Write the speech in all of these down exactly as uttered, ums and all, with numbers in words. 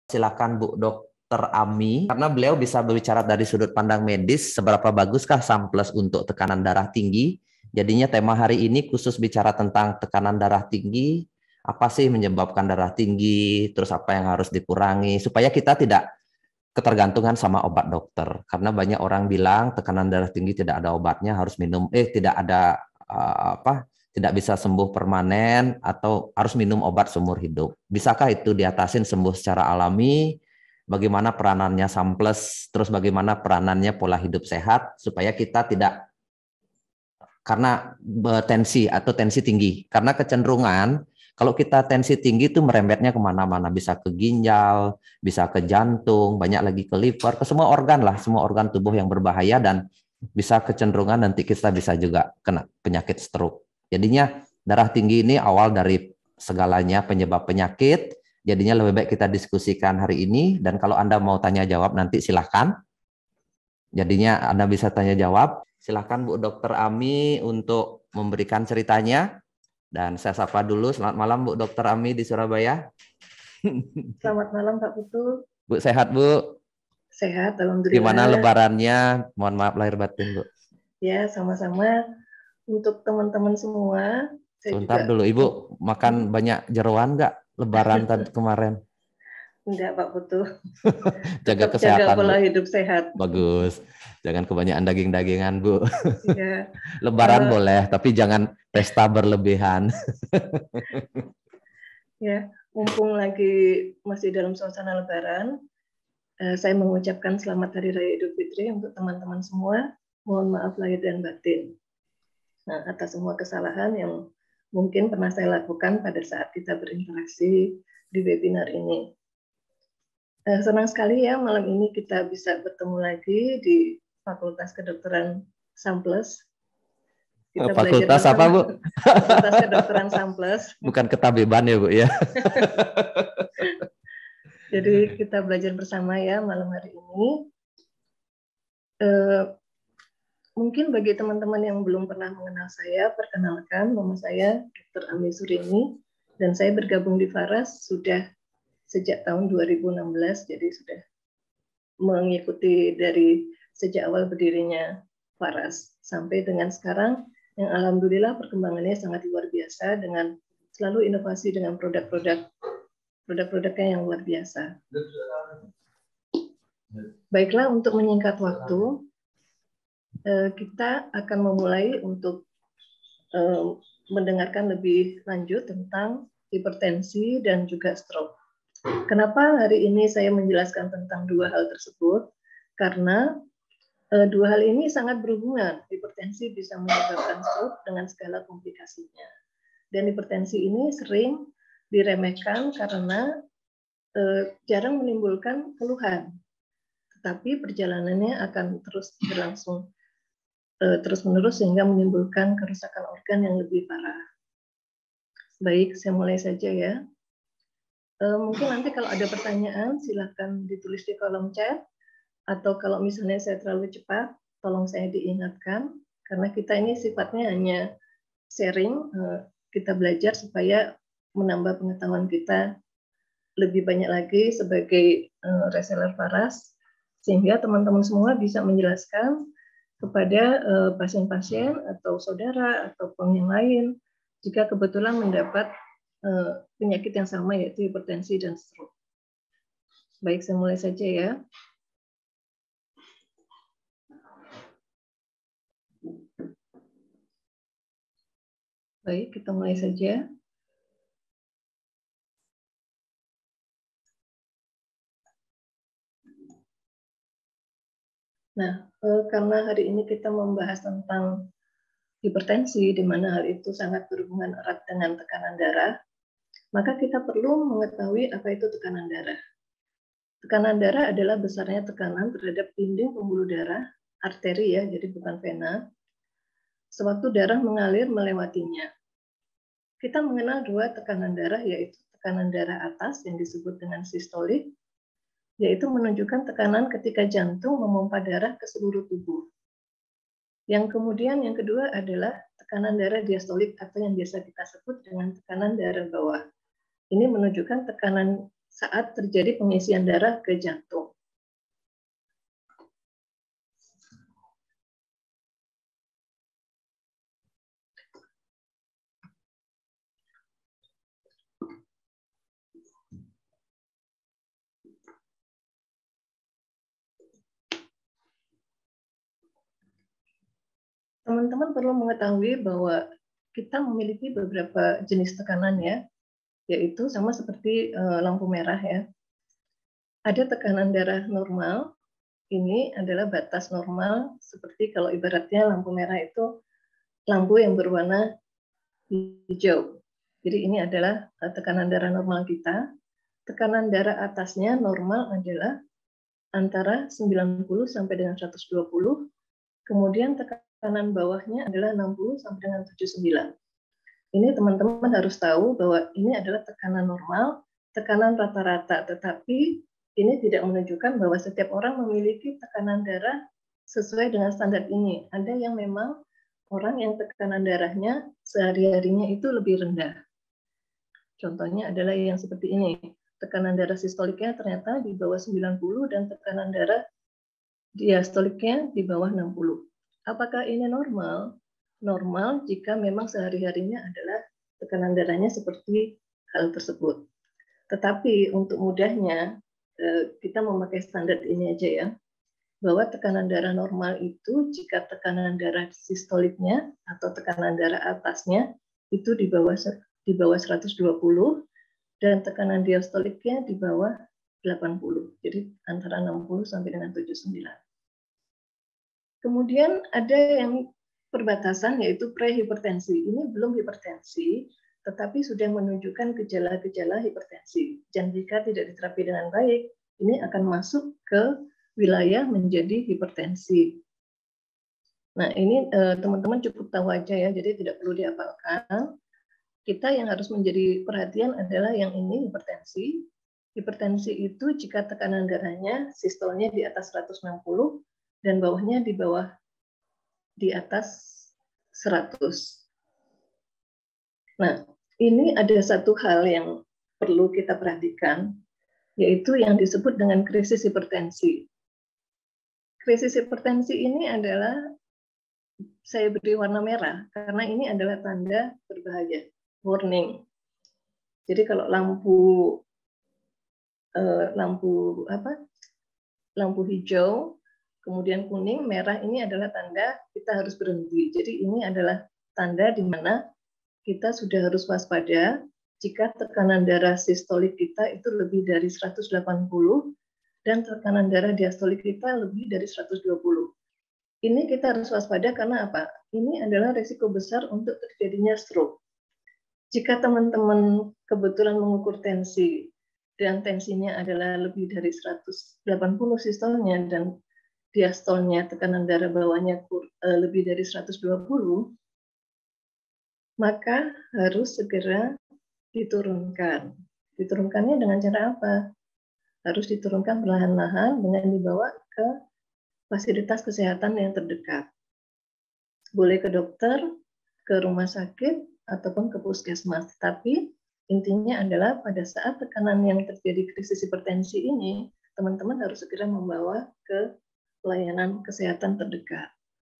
Silakan Bu Dokter Ami, karena beliau bisa berbicara dari sudut pandang medis, seberapa baguskah Samples untuk tekanan darah tinggi. Jadinya tema hari ini khusus bicara tentang tekanan darah tinggi, apa sih menyebabkan darah tinggi, terus apa yang harus dikurangi, supaya kita tidak ketergantungan sama obat dokter. Karena banyak orang bilang tekanan darah tinggi tidak ada obatnya, harus minum, eh tidak ada uh, apa, tidak bisa sembuh permanen atau harus minum obat seumur hidup. Bisakah itu diatasin sembuh secara alami? Bagaimana peranannya Samples, terus bagaimana peranannya pola hidup sehat supaya kita tidak karena tensi atau tensi tinggi. Karena kecenderungan kalau kita tensi tinggi itu merembetnya kemana-mana, bisa ke ginjal, bisa ke jantung, banyak lagi ke liver, ke semua organ lah, semua organ tubuh yang berbahaya dan bisa kecenderungan nanti kita bisa juga kena penyakit stroke. Jadinya darah tinggi ini awal dari segalanya penyebab penyakit. Jadinya lebih baik kita diskusikan hari ini, dan kalau Anda mau tanya jawab nanti silahkan. Jadinya Anda bisa tanya jawab. Silahkan Bu Dokter Ami untuk memberikan ceritanya. Dan saya sapa dulu, selamat malam Bu Dokter Ami di Surabaya. Selamat malam Pak Putu. Bu sehat Bu? Sehat, alhamdulillah. Gimana lebarannya? Mohon maaf lahir batin Bu. Ya, sama-sama. Untuk teman-teman semua, saya Sebentar juga... dulu, Ibu makan hmm. banyak jeroan nggak lebaran tadi kemarin? Enggak Pak Putu. Jaga Tetap kesehatan, jaga pola Bu. hidup sehat. Bagus. Jangan kebanyakan daging-dagingan, Bu. Ya. Lebaran uh, boleh, tapi jangan pesta berlebihan. Ya, mumpung lagi masih dalam suasana lebaran, eh, saya mengucapkan selamat Hari Raya Idul Fitri untuk teman-teman semua. Mohon maaf lahir dan batin. Nah, atas semua kesalahan yang mungkin pernah saya lakukan pada saat kita berinteraksi di webinar ini. Eh, senang sekali ya malam ini kita bisa bertemu lagi di Fakultas Kedokteran Samples. Kita Fakultas apa Bu? Fakultas Kedokteran Samples. Bukan ketabiban ya Bu ya. Jadi kita belajar bersama ya malam hari ini. Eh, mungkin bagi teman-teman yang belum pernah mengenal saya, perkenalkan nama saya Dokter Ami Surini dan saya bergabung di Faras sudah sejak tahun dua ribu enam belas, jadi sudah mengikuti dari sejak awal berdirinya Faras sampai dengan sekarang yang alhamdulillah perkembangannya sangat luar biasa dengan selalu inovasi dengan produk-produk produk-produknya yang luar biasa. Baiklah, untuk menyingkat waktu, kita akan memulai untuk mendengarkan lebih lanjut tentang hipertensi dan juga stroke. Kenapa hari ini saya menjelaskan tentang dua hal tersebut? Karena e, dua hal ini sangat berhubungan. Hipertensi bisa menyebabkan stroke dengan segala komplikasinya. Dan hipertensi ini sering diremehkan karena e, jarang menimbulkan keluhan. Tetapi perjalanannya akan terus berlangsung e, terus-menerus sehingga menimbulkan kerusakan organ yang lebih parah. Baik, saya mulai saja ya. Uh, mungkin nanti kalau ada pertanyaan silakan ditulis di kolom chat, atau kalau misalnya saya terlalu cepat tolong saya diingatkan, karena kita ini sifatnya hanya sharing, uh, kita belajar supaya menambah pengetahuan kita lebih banyak lagi sebagai uh, reseller Faras, sehingga teman-teman semua bisa menjelaskan kepada pasien-pasien uh, atau saudara ataupun yang lain jika kebetulan mendapat Uh, penyakit yang sama, yaitu hipertensi dan stroke. Baik, saya mulai saja ya. Baik, kita mulai saja. Nah, uh, karena hari ini kita membahas tentang hipertensi, di mana hal itu sangat berhubungan erat dengan tekanan darah, maka kita perlu mengetahui apa itu tekanan darah. Tekanan darah adalah besarnya tekanan terhadap dinding pembuluh darah, arteri ya, jadi bukan vena, sewaktu darah mengalir melewatinya. Kita mengenal dua tekanan darah, yaitu tekanan darah atas yang disebut dengan sistolik, yaitu menunjukkan tekanan ketika jantung memompa darah ke seluruh tubuh. Yang kemudian yang kedua adalah tekanan darah diastolik atau yang biasa kita sebut dengan tekanan darah bawah. Ini menunjukkan tekanan saat terjadi pengisian darah ke jantung. Teman-teman perlu mengetahui bahwa kita memiliki beberapa jenis tekanan ya, yaitu sama seperti uh, lampu merah ya. Ada tekanan darah normal, ini adalah batas normal, seperti kalau ibaratnya lampu merah itu lampu yang berwarna hijau. Jadi ini adalah uh, tekanan darah normal kita. Tekanan darah atasnya normal adalah antara sembilan puluh sampai dengan seratus dua puluh, kemudian tekanan bawahnya adalah enam puluh sampai dengan tujuh puluh sembilan. Ini teman-teman harus tahu bahwa ini adalah tekanan normal, tekanan rata-rata, tetapi ini tidak menunjukkan bahwa setiap orang memiliki tekanan darah sesuai dengan standar ini. Ada yang memang orang yang tekanan darahnya sehari-harinya itu lebih rendah. Contohnya adalah yang seperti ini. Tekanan darah sistoliknya ternyata di bawah sembilan puluh dan tekanan darah diastoliknya di bawah enam puluh. Apakah ini normal? Normal jika memang sehari-harinya adalah tekanan darahnya seperti hal tersebut. Tetapi untuk mudahnya, kita memakai standar ini aja ya, bahwa tekanan darah normal itu jika tekanan darah sistoliknya atau tekanan darah atasnya itu di bawah di bawah seratus dua puluh dan tekanan diastoliknya di bawah delapan puluh. Jadi antara enam puluh sampai dengan tujuh puluh sembilan. Kemudian ada yang perbatasan yaitu prehipertensi. Ini belum hipertensi, tetapi sudah menunjukkan gejala-gejala hipertensi. Dan jika tidak diterapi dengan baik, ini akan masuk ke wilayah menjadi hipertensi. Nah, ini teman-teman cukup tahu aja ya, jadi tidak perlu dihafalkan. Kita yang harus menjadi perhatian adalah yang ini hipertensi. Hipertensi itu jika tekanan darahnya sistolnya di atas seratus enam puluh dan bawahnya di bawah di atas seratus. Nah, ini ada satu hal yang perlu kita perhatikan, yaitu yang disebut dengan krisis hipertensi. Krisis hipertensi ini adalah saya beri warna merah karena ini adalah tanda berbahaya, warning. Jadi kalau lampu eh, lampu apa? Lampu hijau, kemudian kuning, merah ini adalah tanda kita harus berhenti. Jadi ini adalah tanda di mana kita sudah harus waspada jika tekanan darah sistolik kita itu lebih dari seratus delapan puluh dan tekanan darah diastolik kita lebih dari seratus dua puluh. Ini kita harus waspada karena apa? Ini adalah risiko besar untuk terjadinya stroke. Jika teman-teman kebetulan mengukur tensi dan tensinya adalah lebih dari seratus delapan puluh sistolnya dan diastolnya tekanan darah bawahnya lebih dari seratus dua puluh, maka harus segera diturunkan. Diturunkannya dengan cara apa? Harus diturunkan perlahan-lahan dengan dibawa ke fasilitas kesehatan yang terdekat. Boleh ke dokter, ke rumah sakit, ataupun ke puskesmas. Tapi intinya adalah pada saat tekanan yang terjadi krisis hipertensi ini, teman-teman harus segera membawa ke pelayanan kesehatan terdekat.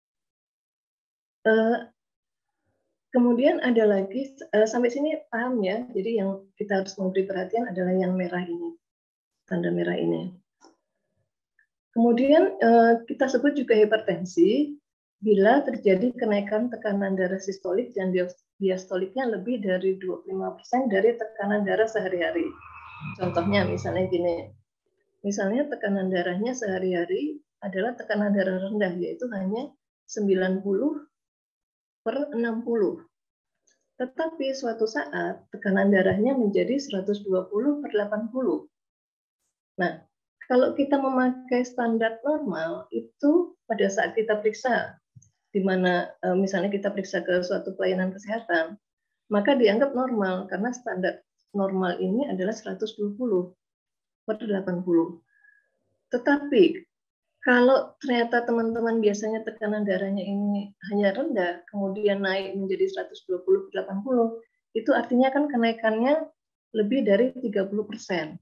Kemudian ada lagi, sampai sini paham ya, jadi yang kita harus memberi perhatian adalah yang merah ini, tanda merah ini. Kemudian kita sebut juga hipertensi bila terjadi kenaikan tekanan darah sistolik dan diastoliknya lebih dari dua puluh lima persen dari tekanan darah sehari-hari. Contohnya misalnya gini, misalnya tekanan darahnya sehari-hari adalah tekanan darah rendah, yaitu hanya sembilan puluh per enam puluh. Tetapi suatu saat tekanan darahnya menjadi seratus dua puluh per delapan puluh. Nah, kalau kita memakai standar normal, itu pada saat kita periksa, di mana e, misalnya kita periksa ke suatu pelayanan kesehatan, maka dianggap normal, karena standar normal ini adalah seratus dua puluh per delapan puluh. Tetapi, kalau ternyata teman-teman biasanya tekanan darahnya ini hanya rendah, kemudian naik menjadi seratus dua puluh per delapan puluh, itu artinya kan kenaikannya lebih dari tiga puluh persen.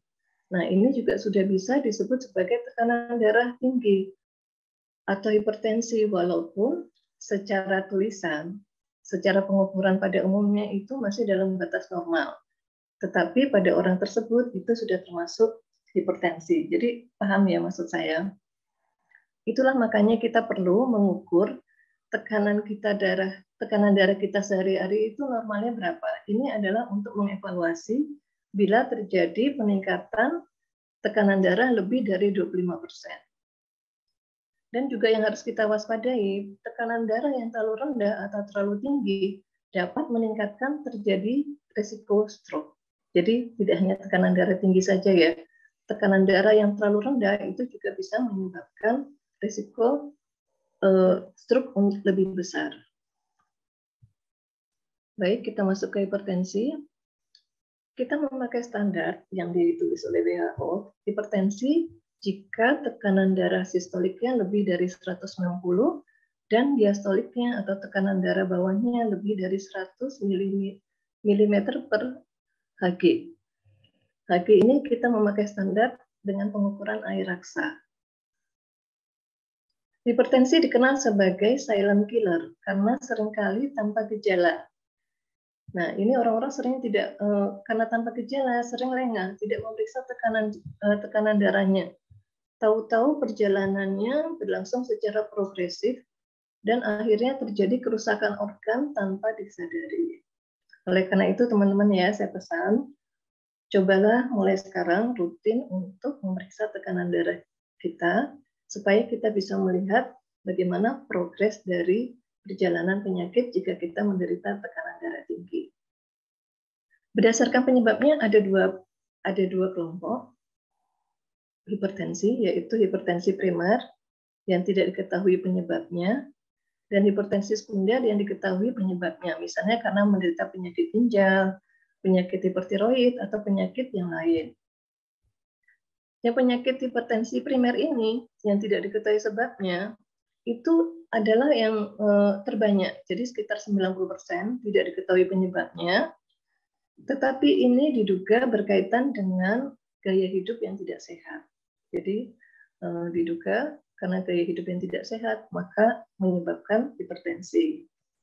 Nah, ini juga sudah bisa disebut sebagai tekanan darah tinggi atau hipertensi, walaupun secara tulisan, secara pengukuran pada umumnya itu masih dalam batas normal. Tetapi pada orang tersebut itu sudah termasuk hipertensi. Jadi paham ya maksud saya? Itulah makanya kita perlu mengukur tekanan kita darah, tekanan darah kita sehari-hari itu normalnya berapa. Ini adalah untuk mengevaluasi bila terjadi peningkatan tekanan darah lebih dari dua puluh lima persen. Dan juga yang harus kita waspadai, tekanan darah yang terlalu rendah atau terlalu tinggi dapat meningkatkan terjadi risiko stroke. Jadi tidak hanya tekanan darah tinggi saja ya, tekanan darah yang terlalu rendah itu juga bisa menyebabkan risiko uh, stroke lebih besar. Baik, kita masuk ke hipertensi. Kita memakai standar yang ditulis oleh W H O, hipertensi jika tekanan darah sistoliknya lebih dari seratus enam puluh dan diastoliknya atau tekanan darah bawahnya lebih dari seratus milimeter per Hg. Hg ini kita memakai standar dengan pengukuran air raksa. Hipertensi dikenal sebagai silent killer karena seringkali tanpa gejala. Nah, ini orang-orang sering tidak, uh, karena tanpa gejala, sering lengah, tidak memeriksa tekanan uh, tekanan darahnya. Tahu-tahu perjalanannya berlangsung secara progresif dan akhirnya terjadi kerusakan organ tanpa disadari. Oleh karena itu, teman-teman ya, saya pesan, cobalah mulai sekarang rutin untuk memeriksa tekanan darah kita, supaya kita bisa melihat bagaimana progres dari perjalanan penyakit jika kita menderita tekanan darah tinggi. Berdasarkan penyebabnya ada dua ada dua kelompok hipertensi, yaitu hipertensi primer yang tidak diketahui penyebabnya dan hipertensi sekunder yang diketahui penyebabnya, misalnya karena menderita penyakit ginjal, penyakit hipertiroid atau penyakit yang lain. Yang penyakit hipertensi primer ini yang tidak diketahui sebabnya itu adalah yang uh, terbanyak, jadi sekitar sembilan puluh persen tidak diketahui penyebabnya, tetapi ini diduga berkaitan dengan gaya hidup yang tidak sehat. Jadi uh, diduga karena gaya hidup yang tidak sehat, maka menyebabkan hipertensi.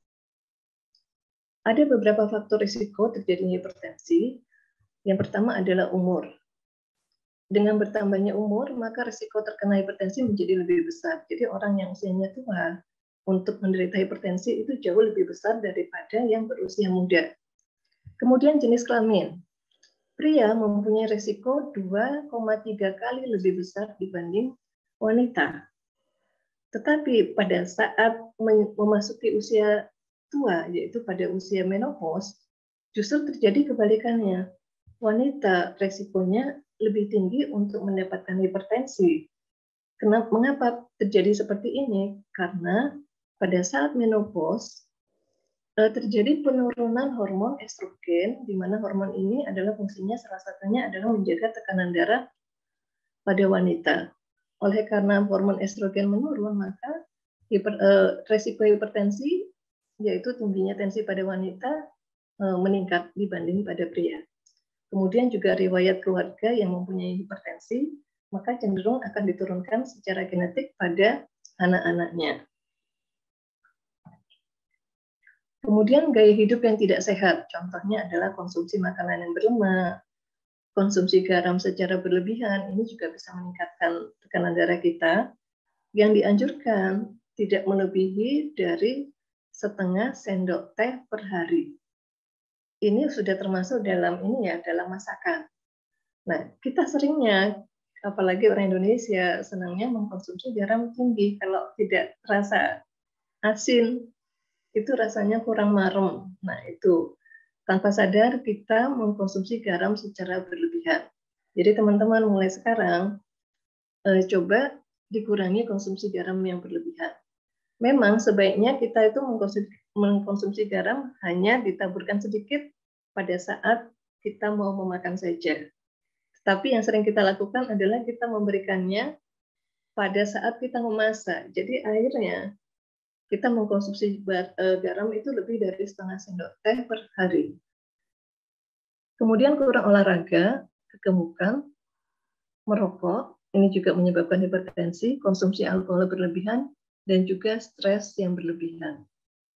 Ada beberapa faktor risiko terjadinya hipertensi. Yang pertama adalah umur. Dengan bertambahnya umur, maka risiko terkena hipertensi menjadi lebih besar. Jadi orang yang usianya tua untuk menderita hipertensi itu jauh lebih besar daripada yang berusia muda. Kemudian jenis kelamin. Pria mempunyai risiko dua koma tiga kali lebih besar dibanding wanita. Tetapi pada saat memasuki usia tua, yaitu pada usia menopause, justru terjadi kebalikannya. Wanita risikonya lebih tinggi untuk mendapatkan hipertensi. Kenapa, mengapa terjadi seperti ini? Karena pada saat menopause terjadi penurunan hormon estrogen, di mana hormon ini adalah fungsinya salah satunya adalah menjaga tekanan darah pada wanita. Oleh karena hormon estrogen menurun, maka hiper, eh, resiko hipertensi, yaitu tingginya tensi pada wanita, eh, meningkat dibanding pada pria. Kemudian juga riwayat keluarga yang mempunyai hipertensi, maka cenderung akan diturunkan secara genetik pada anak-anaknya. Kemudian gaya hidup yang tidak sehat, contohnya adalah konsumsi makanan yang berlemak, konsumsi garam secara berlebihan, ini juga bisa meningkatkan tekanan darah kita. Yang dianjurkan tidak melebihi dari setengah sendok teh per hari. Ini sudah termasuk dalam ini ya, dalam masakan. Nah, kita seringnya, apalagi orang Indonesia, senangnya mengkonsumsi garam tinggi. Kalau tidak terasa asin, itu rasanya kurang marem. Nah, itu tanpa sadar kita mengkonsumsi garam secara berlebihan. Jadi teman-teman mulai sekarang eh, coba dikurangi konsumsi garam yang berlebihan. Memang sebaiknya kita itu mengkonsumsi, mengkonsumsi garam hanya ditaburkan sedikit pada saat kita mau memakan saja. Tapi yang sering kita lakukan adalah kita memberikannya pada saat kita memasak. Jadi akhirnya kita mengkonsumsi garam itu lebih dari setengah sendok teh per hari. Kemudian kurang olahraga, kegemukan, merokok, ini juga menyebabkan hipertensi, konsumsi alkohol berlebihan, dan juga stres yang berlebihan.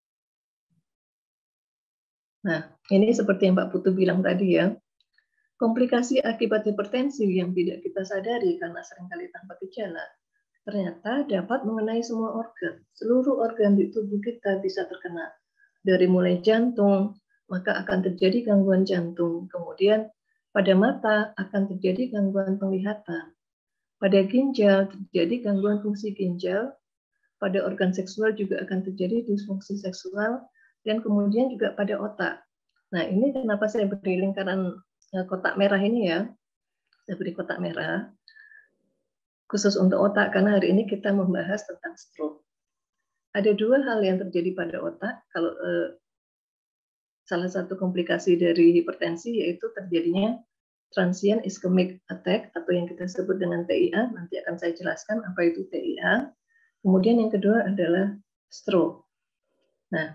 Nah, ini seperti yang Pak Putu bilang tadi ya, komplikasi akibat hipertensi yang tidak kita sadari karena seringkali tanpa gejala, ternyata dapat mengenai semua organ. Seluruh organ di tubuh kita bisa terkena. Dari mulai jantung, maka akan terjadi gangguan jantung. Kemudian pada mata akan terjadi gangguan penglihatan. Pada ginjal terjadi gangguan fungsi ginjal. Pada organ seksual juga akan terjadi disfungsi seksual. Dan kemudian juga pada otak. Nah, ini kenapa saya beri lingkaran kotak merah ini ya. Saya beri kotak merah. Khusus untuk otak, karena hari ini kita membahas tentang stroke. Ada dua hal yang terjadi pada otak. Kalau eh, salah satu komplikasi dari hipertensi yaitu terjadinya transient ischemic attack atau yang kita sebut dengan T I A. Nanti akan saya jelaskan apa itu T I A. Kemudian yang kedua adalah stroke. Nah,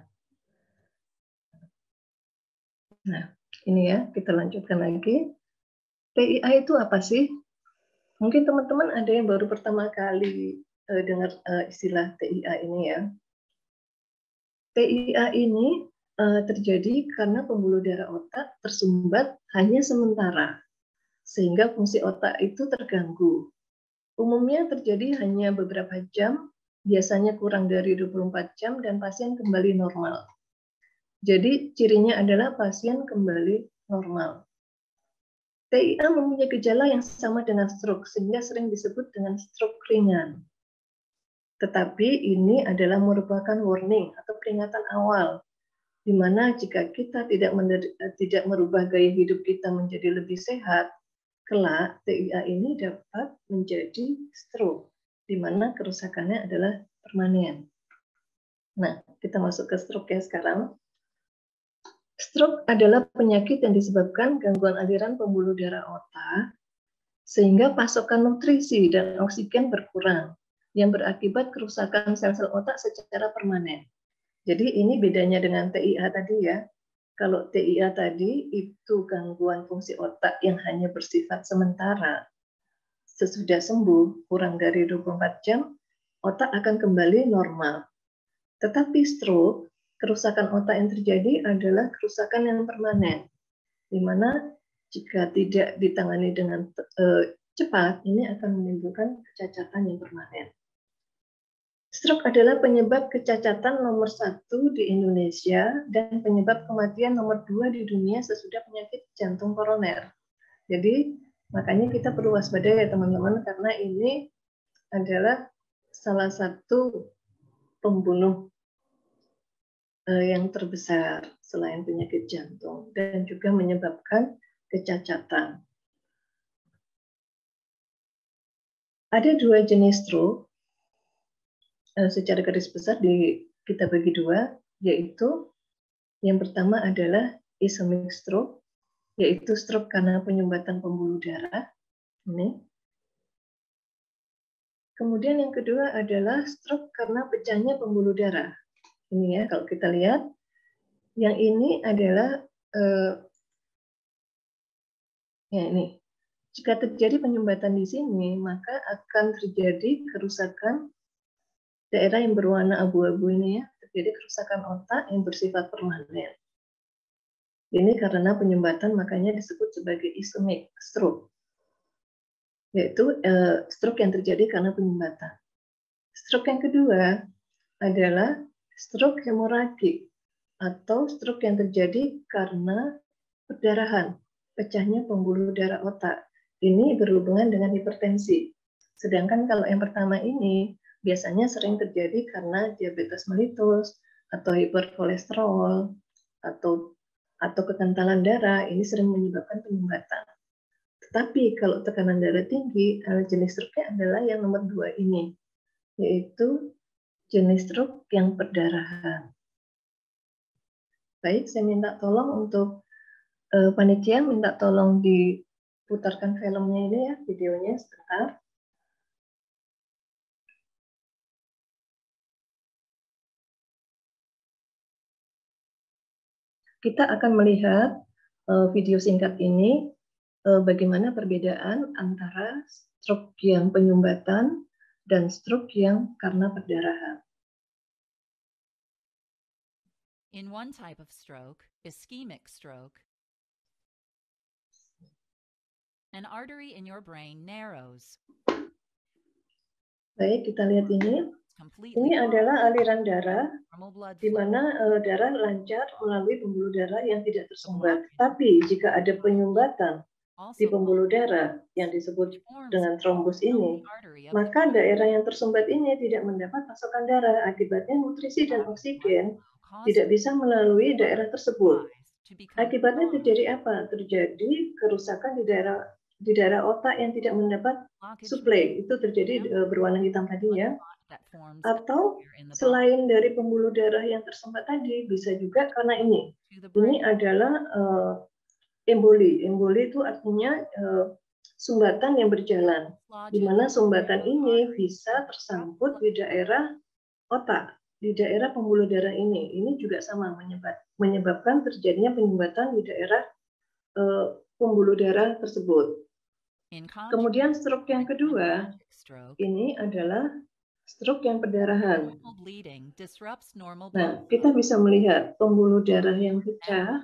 nah ini ya, kita lanjutkan lagi. T I A itu apa sih? Mungkin teman-teman ada yang baru pertama kali uh, dengar uh, istilah T I A ini ya. T I A ini uh, terjadi karena pembuluh darah otak tersumbat hanya sementara, sehingga fungsi otak itu terganggu. Umumnya terjadi hanya beberapa jam, biasanya kurang dari dua puluh empat jam, dan pasien kembali normal. Jadi cirinya adalah pasien kembali normal. T I A mempunyai gejala yang sama dengan stroke, sehingga sering disebut dengan stroke ringan. Tetapi ini adalah merupakan warning atau peringatan awal, di mana jika kita tidak, tidak merubah gaya hidup kita menjadi lebih sehat, kelak T I A ini dapat menjadi stroke, di mana kerusakannya adalah permanen. Nah, kita masuk ke stroke ya sekarang. Stroke adalah penyakit yang disebabkan gangguan aliran pembuluh darah otak, sehingga pasokan nutrisi dan oksigen berkurang, yang berakibat kerusakan sel-sel otak secara permanen. Jadi ini bedanya dengan T I A tadi ya. Kalau T I A tadi itu gangguan fungsi otak yang hanya bersifat sementara. Sesudah sembuh, kurang dari dua puluh empat jam, otak akan kembali normal. Tetapi stroke, kerusakan otak yang terjadi adalah kerusakan yang permanen, di mana jika tidak ditangani dengan uh, cepat, ini akan menimbulkan kecacatan yang permanen. Stroke adalah penyebab kecacatan nomor satu di Indonesia dan penyebab kematian nomor dua di dunia sesudah penyakit jantung koroner. Jadi makanya kita perlu waspada ya teman-teman, karena ini adalah salah satu pembunuh yang terbesar selain penyakit jantung dan juga menyebabkan kecacatan. Ada dua jenis stroke, secara garis besar di, kita bagi dua, yaitu yang pertama adalah ischemic stroke, yaitu stroke karena penyumbatan pembuluh darah. Ini. Kemudian yang kedua adalah stroke karena pecahnya pembuluh darah. Ini ya, kalau kita lihat, yang ini adalah eh, ya ini. Jika terjadi penyumbatan di sini, maka akan terjadi kerusakan daerah yang berwarna abu-abu ini ya, terjadi kerusakan otak yang bersifat permanen. Ini karena penyumbatan, makanya disebut sebagai ischemic stroke, yaitu eh, stroke yang terjadi karena penyumbatan. Stroke yang kedua adalah stroke hemoragik atau stroke yang terjadi karena perdarahan, pecahnya pembuluh darah otak. Ini berhubungan dengan hipertensi. Sedangkan kalau yang pertama ini biasanya sering terjadi karena diabetes mellitus atau hiperkolesterol atau atau kekentalan darah, ini sering menyebabkan penyumbatan. Tetapi kalau tekanan darah tinggi, jenis stroke-nya adalah yang nomor dua ini, yaitu jenis stroke yang perdarahan. Baik, saya minta tolong untuk uh, panitia, minta tolong diputarkan filmnya ini ya, videonya sebentar. Kita akan melihat uh, video singkat ini bagaimana perbedaan antara stroke yang penyumbatan dan stroke yang karena perdarahan. In one type of stroke, ischemic stroke, an artery in your brain narrows. Baik, kita lihat ini. Ini adalah aliran darah di mana uh, darah lancar melalui pembuluh darah yang tidak tersumbat. Tapi jika ada penyumbatan di pembuluh darah yang disebut dengan trombus ini, maka daerah yang tersumbat ini tidak mendapat pasokan darah. Akibatnya nutrisi dan oksigen tidak bisa melalui daerah tersebut. Akibatnya terjadi apa? Terjadi kerusakan di daerah di daerah otak yang tidak mendapat suplai. Itu terjadi uh, berwarna hitam tadi ya. Atau selain dari pembuluh darah yang tersumbat tadi, bisa juga karena ini. Ini adalah uh, emboli. Emboli itu artinya uh, sumbatan yang berjalan, di mana sumbatan ini bisa tersangkut di daerah otak, di daerah pembuluh darah ini. Ini juga sama menyebab, menyebabkan terjadinya penyumbatan di daerah uh, pembuluh darah tersebut. Kemudian stroke yang kedua, ini adalah stroke yang perdarahan. Nah, kita bisa melihat pembuluh darah yang pecah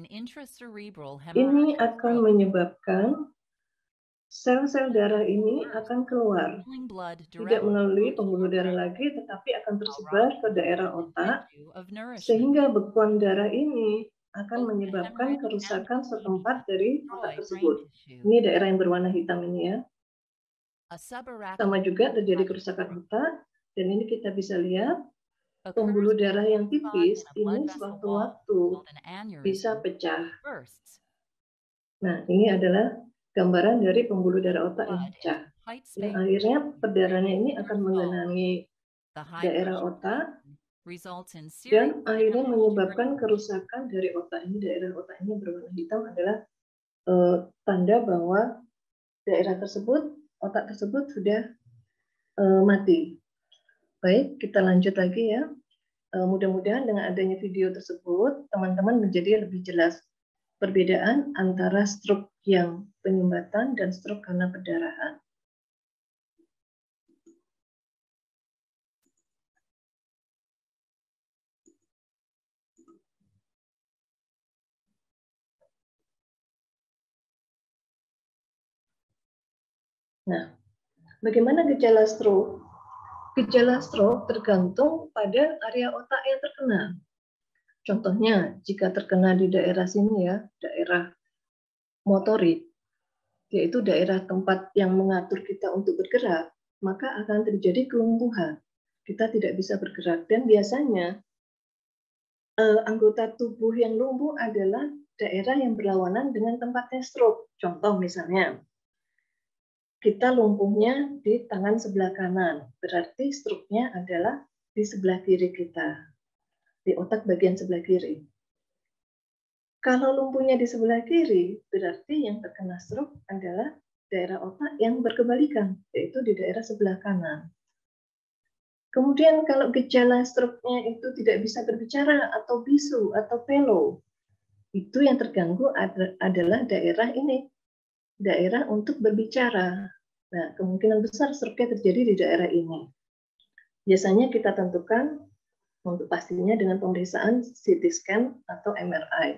ini akan menyebabkan sel-sel darah ini akan keluar. Tidak melalui pembuluh darah lagi, tetapi akan tersebar ke daerah otak, sehingga bekuan darah ini akan menyebabkan kerusakan setempat dari otak tersebut. Ini daerah yang berwarna hitam ini ya. Sama juga terjadi kerusakan otak. Dan ini kita bisa lihat pembuluh darah yang tipis ini sewaktu-waktu bisa pecah. Nah, ini adalah gambaran dari pembuluh darah otak yang pecah. Yang akhirnya perdarahannya ini akan menggenangi daerah otak dan akhirnya menyebabkan kerusakan dari otak ini. Daerah otak ini berwarna hitam adalah eh, tanda bahwa daerah tersebut, otak tersebut sudah eh, mati. Baik, kita lanjut lagi ya. Mudah-mudahan dengan adanya video tersebut, teman-teman menjadi lebih jelas perbedaan antara stroke yang penyumbatan dan stroke karena perdarahan. Nah, bagaimana gejala stroke? Gejala stroke tergantung pada area otak yang terkena. Contohnya, jika terkena di daerah sini ya, daerah motorik, yaitu daerah tempat yang mengatur kita untuk bergerak, maka akan terjadi kelumpuhan. Kita tidak bisa bergerak. Dan biasanya eh, anggota tubuh yang lumpuh adalah daerah yang berlawanan dengan tempatnya stroke. Contoh misalnya, kita lumpuhnya di tangan sebelah kanan, berarti stroke-nya adalah di sebelah kiri kita, di otak bagian sebelah kiri. Kalau lumpuhnya di sebelah kiri, berarti yang terkena stroke adalah daerah otak yang berkebalikan, yaitu di daerah sebelah kanan. Kemudian kalau gejala stroke-nya itu tidak bisa berbicara atau bisu atau pelo, itu yang terganggu adalah daerah ini, daerah untuk berbicara. Nah, kemungkinan besar stroke-nya terjadi di daerah ini. Biasanya kita tentukan untuk pastinya dengan pemeriksaan C T scan atau M R I.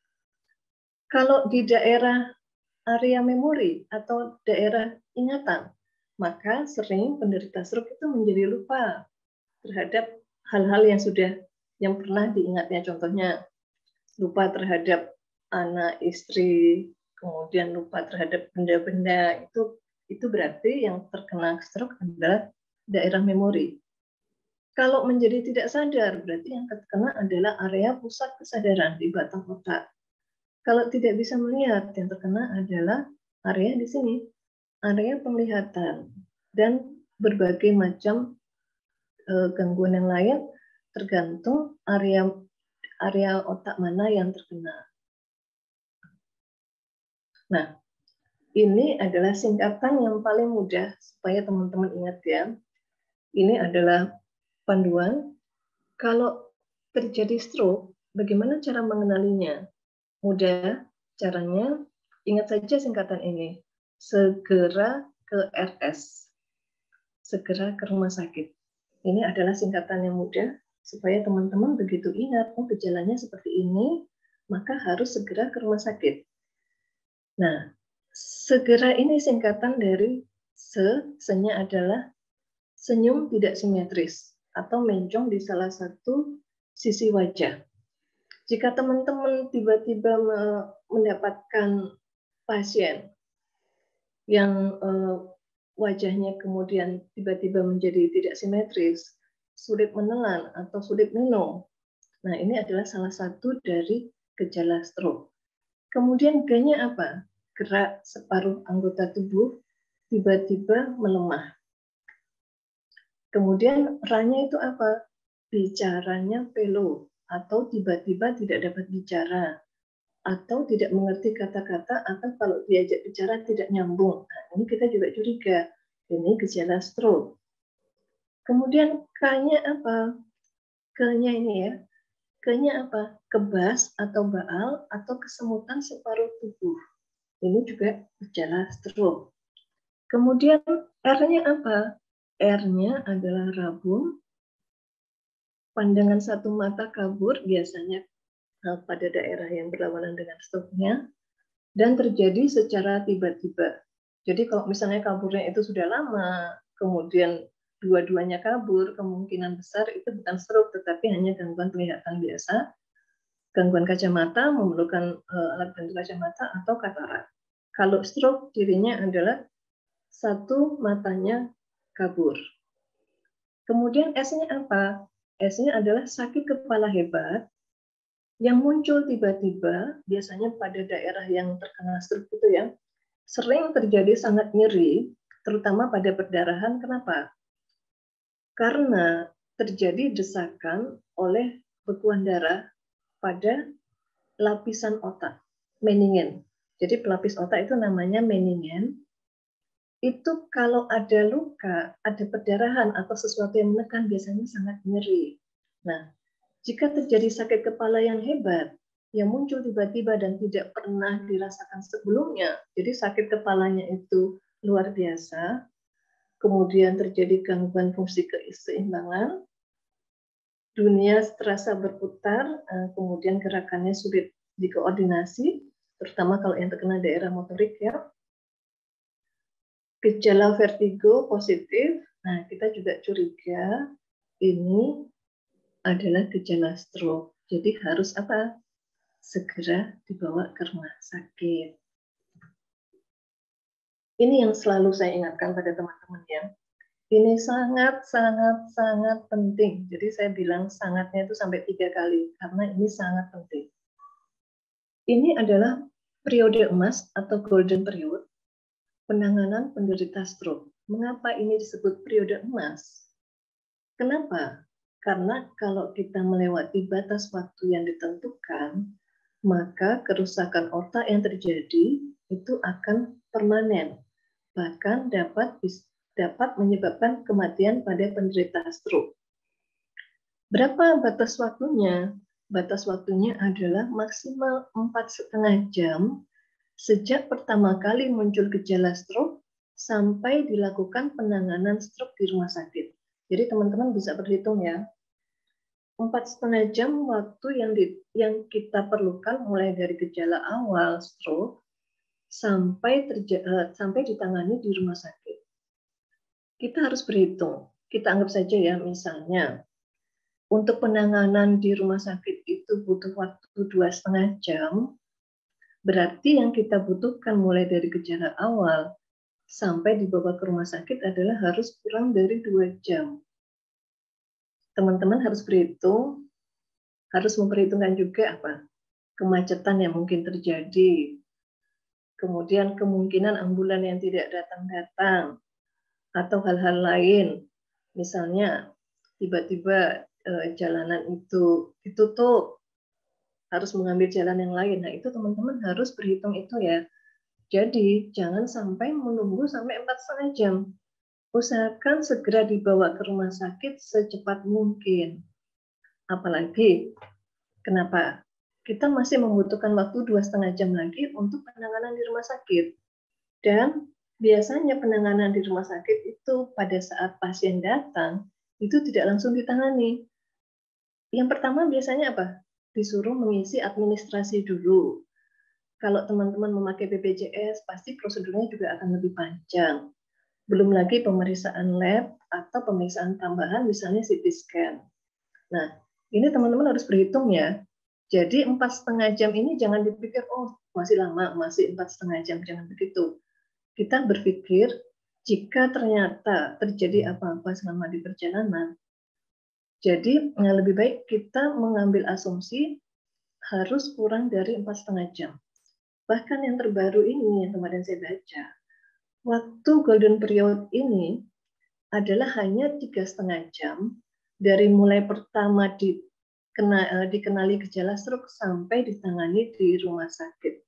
Kalau di daerah area memori atau daerah ingatan, maka sering penderita stroke itu menjadi lupa terhadap hal-hal yang sudah yang pernah diingatnya. Contohnya lupa terhadap anak, istri, kemudian lupa terhadap benda-benda. Itu itu berarti yang terkena stroke adalah daerah memori. Kalau menjadi tidak sadar, berarti yang terkena adalah area pusat kesadaran di batang otak. Kalau tidak bisa melihat, yang terkena adalah area di sini, area penglihatan, dan berbagai macam eh, gangguan yang lain tergantung area area otak mana yang terkena. Nah, ini adalah singkatan yang paling mudah supaya teman-teman ingat ya. Ini adalah panduan. Kalau terjadi stroke, bagaimana cara mengenalinya? Mudah caranya, Ingat saja singkatan ini, segera ke R S, segera ke rumah sakit. Ini adalah singkatan yang mudah, supaya teman-teman begitu ingat, oh gejalanya seperti ini, maka harus segera ke rumah sakit. Nah, segera ini singkatan dari se, se-nya adalah senyum tidak simetris, atau mencong di salah satu sisi wajah. Jika teman-teman tiba-tiba mendapatkan pasien yang eh, wajahnya kemudian tiba-tiba menjadi tidak simetris, sulit menelan atau sulit minum. Nah, ini adalah salah satu dari gejala stroke. Kemudian G-nya apa? Gerak separuh anggota tubuh tiba-tiba melemah. Kemudian R-nya itu apa? Bicaranya pelo atau tiba-tiba tidak dapat bicara, atau tidak mengerti kata-kata, atau kalau diajak bicara tidak nyambung. Nah, ini kita juga curiga, ini gejala stroke. Kemudian K-nya apa? K-nya ini ya, K-nya apa? Kebas atau baal atau kesemutan separuh tubuh. Ini juga gejala stroke. Kemudian R-nya apa? R-nya adalah rabun, pandangan satu mata kabur, biasanya pada daerah yang berlawanan dengan stroke-nya, dan terjadi secara tiba-tiba. Jadi kalau misalnya kaburnya itu sudah lama, kemudian dua-duanya kabur, kemungkinan besar itu bukan stroke, tetapi hanya gangguan penglihatan biasa, gangguan kacamata, memerlukan uh, alat bantu kacamata, atau katarak. Kalau stroke, cirinya adalah satu matanya kabur. Kemudian S-nya apa? S-nya adalah sakit kepala hebat, yang muncul tiba-tiba, biasanya pada daerah yang terkena stroke itu ya, sering terjadi sangat nyeri, terutama pada perdarahan. Kenapa? Karena terjadi desakan oleh bekuan darah pada lapisan otak, meningen. Jadi pelapis otak itu namanya meningen. Itu kalau ada luka, ada perdarahan atau sesuatu yang menekan, biasanya sangat nyeri. Nah, jika terjadi sakit kepala yang hebat, yang muncul tiba-tiba dan tidak pernah dirasakan sebelumnya, jadi sakit kepalanya itu luar biasa, kemudian terjadi gangguan fungsi keseimbangan, dunia terasa berputar, kemudian gerakannya sulit dikoordinasi, terutama kalau yang terkena daerah motorik ya. Gejala vertigo positif, nah kita juga curiga ini adalah gejala stroke. Jadi harus apa? Segera dibawa ke rumah sakit. Ini yang selalu saya ingatkan pada teman-teman ya. Ini sangat, sangat, sangat penting. Jadi saya bilang sangatnya itu sampai tiga kali, karena ini sangat penting. Ini adalah periode emas atau golden period penanganan penderita stroke. Mengapa ini disebut periode emas? Kenapa? Karena kalau kita melewati batas waktu yang ditentukan, maka kerusakan otak yang terjadi itu akan permanen, bahkan dapat dapat menyebabkan kematian pada penderita stroke. Berapa batas waktunya? Batas waktunya adalah maksimal empat setengah jam sejak pertama kali muncul gejala stroke sampai dilakukan penanganan stroke di rumah sakit. Jadi teman-teman bisa berhitung ya, empat setengah jam waktu yang di, yang kita perlukan mulai dari gejala awal stroke sampai terja, uh, sampai ditangani di rumah sakit. Kita harus berhitung. Kita anggap saja ya, misalnya untuk penanganan di rumah sakit itu butuh waktu dua setengah jam. Berarti yang kita butuhkan mulai dari gejala awal sampai dibawa ke rumah sakit adalah harus kurang dari dua jam. Teman-teman harus berhitung, harus memperhitungkan juga apa? Kemacetan yang mungkin terjadi, kemudian kemungkinan ambulan yang tidak datang-datang, atau hal-hal lain. Misalnya tiba-tiba eh, jalanan itu ditutup, harus mengambil jalan yang lain. Nah, itu teman-teman harus berhitung itu ya. Jadi, jangan sampai menunggu sampai empat setengah jam. Usahakan segera dibawa ke rumah sakit secepat mungkin. Apalagi, kenapa kita masih membutuhkan waktu dua setengah jam lagi untuk penanganan di rumah sakit. Dan biasanya penanganan di rumah sakit itu pada saat pasien datang, itu tidak langsung ditangani. Yang pertama biasanya apa? Disuruh mengisi administrasi dulu. Kalau teman-teman memakai B P J S, pasti prosedurnya juga akan lebih panjang. Belum lagi pemeriksaan lab atau pemeriksaan tambahan, misalnya C T scan. Nah, ini teman-teman harus berhitung ya. Jadi empat setengah jam ini jangan dipikir, oh masih lama, masih empat setengah jam, jangan begitu. Kita berpikir, jika ternyata terjadi apa-apa selama di perjalanan, jadi lebih baik kita mengambil asumsi harus kurang dari empat setengah jam. Bahkan yang terbaru ini, yang kemarin saya baca, waktu golden period ini adalah hanya tiga setengah jam dari mulai pertama dikena, dikenali gejala stroke sampai ditangani di rumah sakit.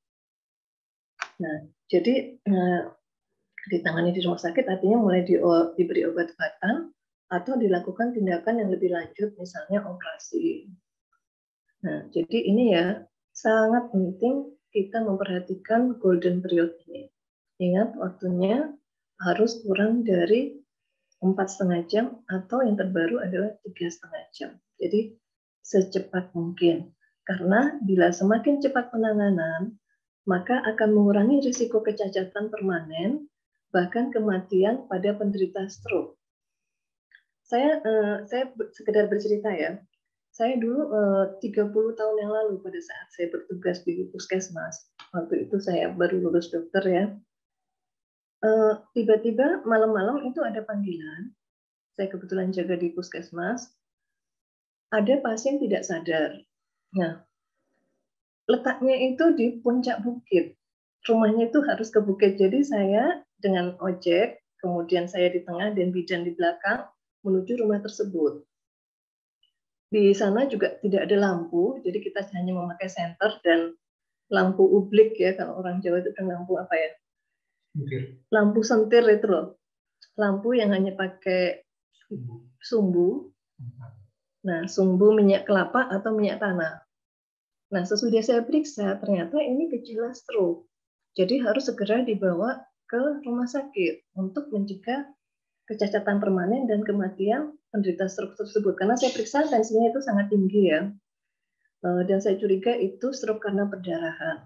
Nah, jadi ditangani di rumah sakit artinya mulai di, diberi obat-obatan atau dilakukan tindakan yang lebih lanjut, misalnya operasi. Nah, jadi ini ya sangat penting kita memperhatikan golden period ini. Ingat waktunya harus kurang dari empat setengah jam atau yang terbaru adalah tiga setengah jam. Jadi secepat mungkin. Karena bila semakin cepat penanganan, maka akan mengurangi risiko kecacatan permanen, bahkan kematian pada penderita stroke. Saya eh, saya sekedar bercerita ya. Saya dulu eh, tiga puluh tahun yang lalu pada saat saya bertugas di Puskesmas. Waktu itu saya baru lulus dokter ya. Eh, tiba-tiba malam-malam itu ada panggilan. Saya kebetulan jaga di Puskesmas. Ada pasien tidak sadar. Nah, letaknya itu di puncak bukit. Rumahnya itu harus ke bukit. Jadi saya dengan ojek, kemudian saya di tengah dan bidan di belakang menuju rumah tersebut. Di sana juga tidak ada lampu, jadi kita hanya memakai senter dan lampu ublik ya, kalau orang Jawa itu kan lampu apa ya? Lampu sentir itu loh. Lampu yang hanya pakai sumbu. Nah, sumbu minyak kelapa atau minyak tanah. Nah, sesudah saya periksa, ternyata ini gejala stroke. Jadi harus segera dibawa ke rumah sakit untuk mencegah kecacatan permanen dan kematian penderita stroke tersebut. Karena saya periksa tensinya itu sangat tinggi ya. Dan saya curiga itu stroke karena perdarahan.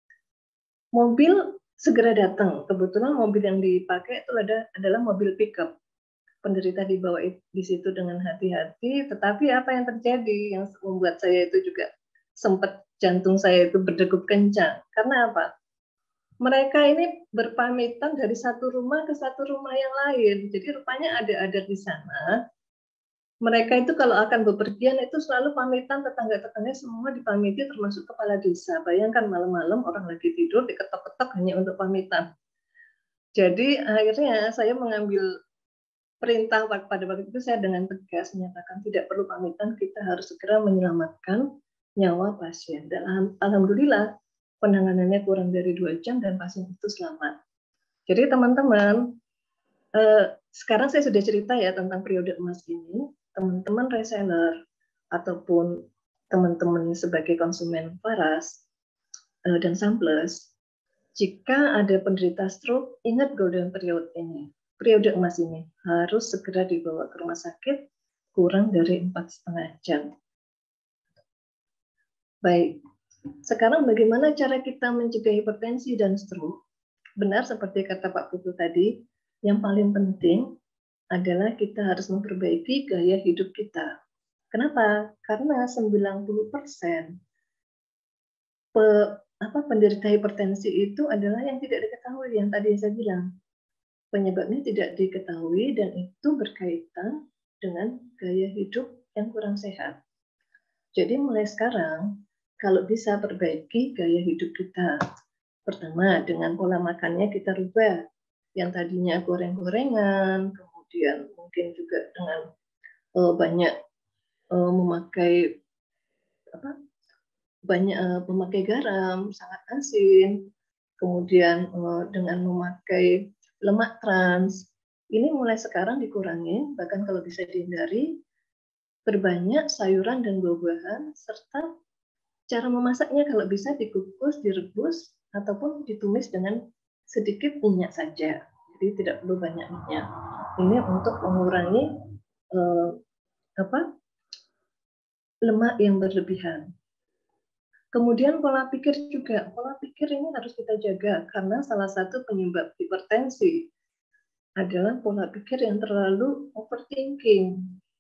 Mobil segera datang. Kebetulan mobil yang dipakai itu ada, adalah mobil pickup. Penderita dibawa di situ dengan hati-hati, tetapi apa yang terjadi yang membuat saya itu juga sempat jantung saya itu berdegup kencang. Karena apa? Mereka ini berpamitan dari satu rumah ke satu rumah yang lain. Jadi rupanya ada-ada di sana. Mereka itu kalau akan bepergian itu selalu pamitan, tetangga-tetangga semua dipamiti termasuk kepala desa. Bayangkan malam-malam orang lagi tidur diketok-ketok hanya untuk pamitan. Jadi akhirnya saya mengambil perintah pada waktu itu, saya dengan tegas menyatakan tidak perlu pamitan, kita harus segera menyelamatkan nyawa pasien. Dan alhamdulillah penanganannya kurang dari dua jam dan pasien itu selamat. Jadi teman-teman, eh, sekarang saya sudah cerita ya tentang periode emas ini. Teman-teman reseller ataupun teman-teman sebagai konsumen Faras eh, dan Samples, jika ada penderita stroke, ingat golden period ini. Periode emas ini harus segera dibawa ke rumah sakit kurang dari empat setengah jam. Baik, sekarang bagaimana cara kita mencegah hipertensi dan stroke? Benar seperti kata Pak Putu tadi, yang paling penting adalah kita harus memperbaiki gaya hidup kita. Kenapa? Karena sembilan puluh persen pe, apa, penderita hipertensi itu adalah yang tidak diketahui, yang tadi saya bilang. Penyebabnya tidak diketahui dan itu berkaitan dengan gaya hidup yang kurang sehat. Jadi mulai sekarang, kalau bisa perbaiki gaya hidup kita. Pertama, dengan pola makannya kita rubah. Yang tadinya goreng-gorengan, kemudian mungkin juga dengan uh, banyak uh, memakai apa? banyak uh, memakai garam, sangat asin, kemudian uh, dengan memakai lemak trans, ini mulai sekarang dikurangi, bahkan kalau bisa dihindari, berbanyak sayuran dan buah-buahan, serta Cara memasaknya kalau bisa dikukus, direbus, ataupun ditumis dengan sedikit minyak saja. Jadi tidak perlu banyak minyak. Ini untuk mengurangi eh, apa lemak yang berlebihan. Kemudian pola pikir juga. Pola pikir ini harus kita jaga karena salah satu penyebab hipertensi adalah pola pikir yang terlalu overthinking.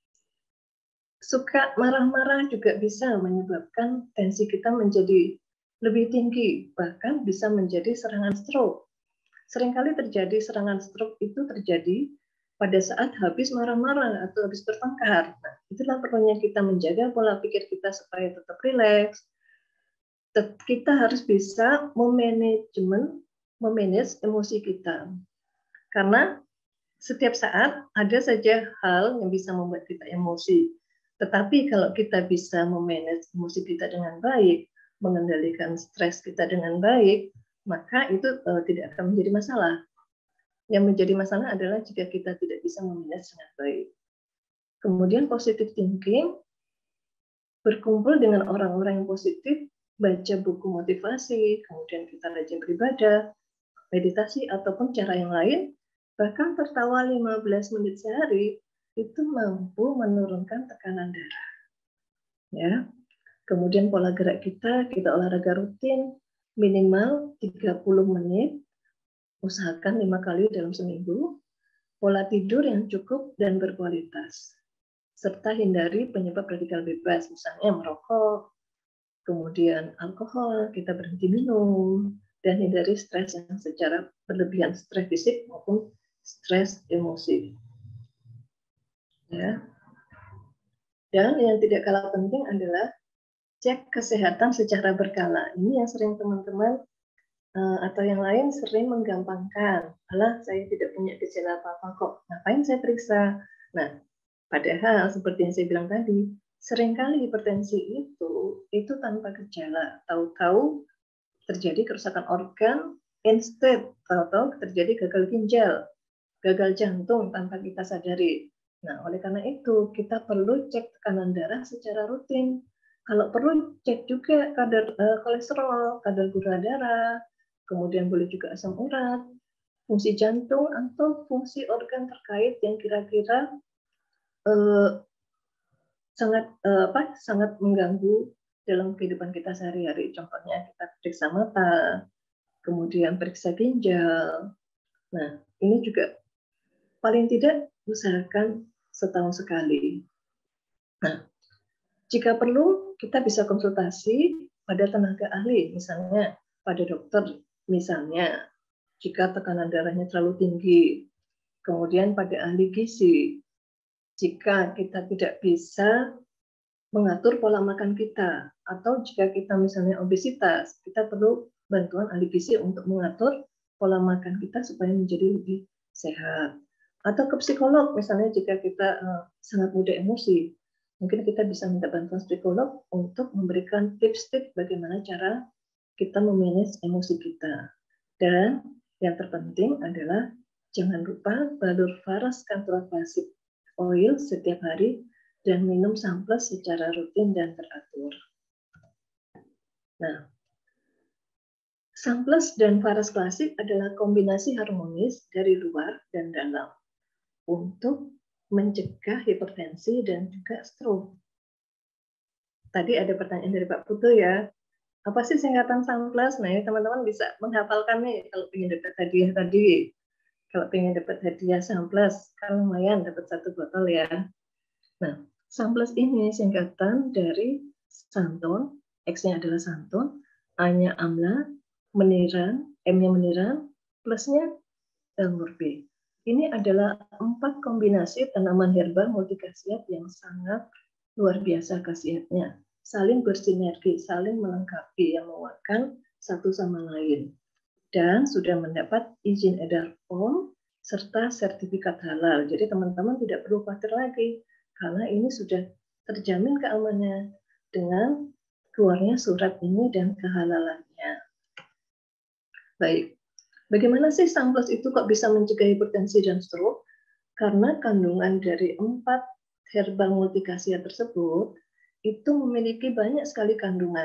Suka marah-marah juga bisa menyebabkan tensi kita menjadi lebih tinggi, bahkan bisa menjadi serangan stroke. Seringkali terjadi serangan stroke itu terjadi pada saat habis marah-marah atau habis bertengkar. Nah, itulah perlunya kita menjaga pola pikir kita supaya tetap rileks. Kita harus bisa memanajemen, memanage emosi kita. Karena setiap saat ada saja hal yang bisa membuat kita emosi. Tetapi kalau kita bisa memanage emosi kita dengan baik, mengendalikan stres kita dengan baik, maka itu uh, tidak akan menjadi masalah. Yang menjadi masalah adalah jika kita tidak bisa memanage dengan baik. Kemudian positive thinking, berkumpul dengan orang-orang yang positif, baca buku motivasi, kemudian kita rajin beribadah, meditasi, ataupun cara yang lain, bahkan tertawa lima belas menit sehari, itu mampu menurunkan tekanan darah. Ya. Kemudian pola gerak kita, kita olahraga rutin minimal tiga puluh menit, usahakan lima kali dalam seminggu. Pola tidur yang cukup dan berkualitas. Serta hindari penyebab radikal bebas, misalnya merokok, kemudian alkohol, kita berhenti minum, dan hindari stres yang secara berlebihan, stres fisik maupun stres emosi. Ya. Dan yang tidak kalah penting adalah cek kesehatan secara berkala. Ini yang sering teman-teman uh, atau yang lain sering menggampangkan. Alah, saya tidak punya gejala apa-apa kok. Ngapain saya periksa? Nah, padahal seperti yang saya bilang tadi, seringkali hipertensi itu itu tanpa gejala. Tahu-tahu terjadi kerusakan organ, instead tahu-tahu terjadi gagal ginjal, gagal jantung tanpa kita sadari. Nah, oleh karena itu, kita perlu cek tekanan darah secara rutin. Kalau perlu, cek juga kadar uh, kolesterol, kadar gula darah, kemudian boleh juga asam urat, fungsi jantung, atau fungsi organ terkait yang kira-kira uh, sangat uh, apa, sangat mengganggu dalam kehidupan kita sehari-hari. Contohnya, kita periksa mata, kemudian periksa ginjal. Nah, ini juga paling tidak usahakan setahun sekali. Nah, jika perlu, kita bisa konsultasi pada tenaga ahli, misalnya pada dokter, misalnya jika tekanan darahnya terlalu tinggi, kemudian pada ahli gizi, jika kita tidak bisa mengatur pola makan kita, atau jika kita misalnya obesitas, kita perlu bantuan ahli gizi untuk mengatur pola makan kita supaya menjadi lebih sehat. Atau ke psikolog, misalnya jika kita uh, sangat mudah emosi, mungkin kita bisa minta bantuan psikolog untuk memberikan tips-tips bagaimana cara kita memanage emosi kita. Dan yang terpenting adalah jangan lupa balur Faras Cantrapacid Oil setiap hari dan minum samples secara rutin dan teratur. Nah, samples dan Faras Klasik adalah kombinasi harmonis dari luar dan dalam untuk mencegah hipertensi dan juga stroke. Tadi ada pertanyaan dari Pak Putu ya, apa sih singkatan samples? Nah, ini teman-teman bisa menghafalkan nih kalau ingin dapat hadiah tadi. Kalau ingin dapat hadiah samples, kan lumayan dapat satu botol ya. Nah, samples ini singkatan dari santon, X-nya adalah santon, A-nya amla, meniran, M-nya meniran, plusnya Elmur B. Ini adalah empat kombinasi tanaman herbal multikhasiat yang sangat luar biasa khasiatnya. Saling bersinergi, saling melengkapi yang menguatkan satu sama lain. Dan sudah mendapat izin edar P O M serta sertifikat halal. Jadi teman-teman tidak perlu khawatir lagi, karena ini sudah terjamin keamanannya dengan keluarnya surat ini dan kehalalannya. Baik. Bagaimana sih samples itu kok bisa mencegah hipertensi dan stroke? Karena kandungan dari empat herbal multikhasiat tersebut itu memiliki banyak sekali kandungan.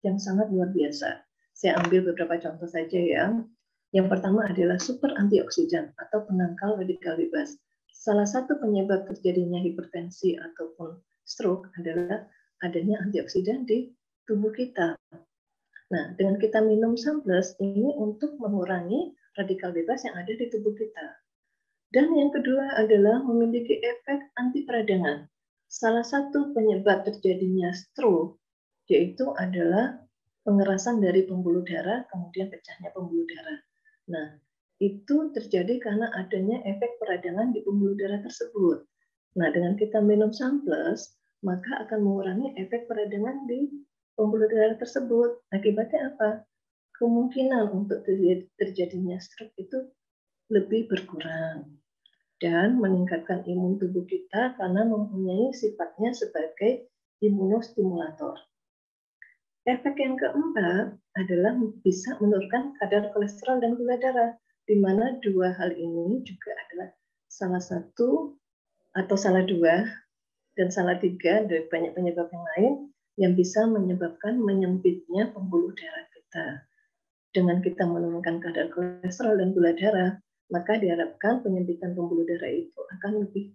yang sangat luar biasa. Saya ambil beberapa contoh saja ya. Yang pertama adalah super antioksidan atau penangkal radikal bebas. Salah satu penyebab terjadinya hipertensi ataupun stroke adalah adanya antioksidan di tubuh kita. Nah, dengan kita minum Sunplus ini untuk mengurangi radikal bebas yang ada di tubuh kita. Dan yang kedua adalah memiliki efek anti peradangan. Salah satu penyebab terjadinya stroke yaitu adalah pengerasan dari pembuluh darah, kemudian pecahnya pembuluh darah. Nah, itu terjadi karena adanya efek peradangan di pembuluh darah tersebut. Nah, dengan kita minum Sunplus, maka akan mengurangi efek peradangan di pembuluh darah tersebut. Akibatnya apa? Kemungkinan untuk terjadinya stroke itu lebih berkurang dan meningkatkan imun tubuh kita karena mempunyai sifatnya sebagai imunostimulator. Efek yang keempat adalah bisa menurunkan kadar kolesterol dan gula darah, di mana dua hal ini juga adalah salah satu atau salah dua dan salah tiga dari banyak penyebab yang lain yang bisa menyebabkan menyempitnya pembuluh darah kita. Dengan kita menurunkan kadar kolesterol dan gula darah, maka diharapkan penyempitan pembuluh darah itu akan lebih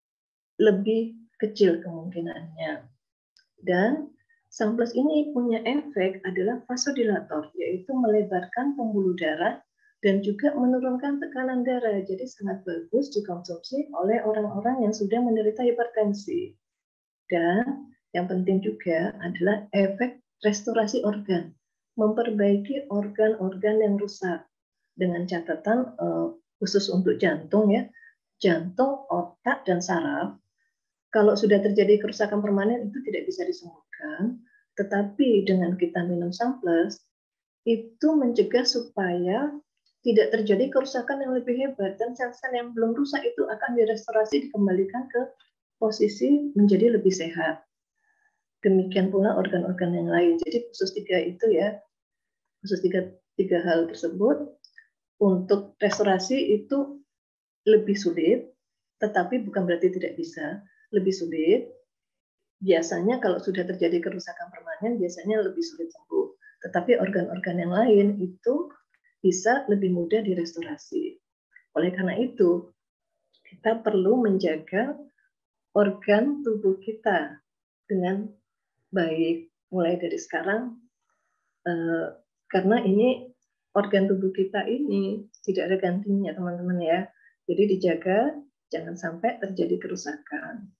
lebih kecil kemungkinannya. Dan Sunplus ini punya efek adalah vasodilator, yaitu melebarkan pembuluh darah dan juga menurunkan tekanan darah. Jadi sangat bagus dikonsumsi oleh orang-orang yang sudah menderita hipertensi. Dan yang penting juga adalah efek restorasi organ, memperbaiki organ-organ yang rusak. Dengan catatan uh, khusus untuk jantung ya, jantung, otak, dan saraf. Kalau sudah terjadi kerusakan permanen itu tidak bisa disembuhkan, tetapi dengan kita minum Sunplus itu mencegah supaya tidak terjadi kerusakan yang lebih hebat dan sel-sel yang belum rusak itu akan direstorasi, dikembalikan ke posisi menjadi lebih sehat. Demikian pula organ-organ yang lain. Jadi khusus tiga itu ya, khusus tiga, tiga hal tersebut untuk restorasi itu lebih sulit, tetapi bukan berarti tidak bisa. Lebih sulit, biasanya kalau sudah terjadi kerusakan permanen, biasanya lebih sulit sembuh. Tetapi organ-organ yang lain itu bisa lebih mudah direstorasi. Oleh karena itu, kita perlu menjaga organ tubuh kita dengan baik, mulai dari sekarang, eh, karena ini organ tubuh kita ini tidak ada gantinya, teman-teman ya. Jadi dijaga, jangan sampai terjadi kerusakan.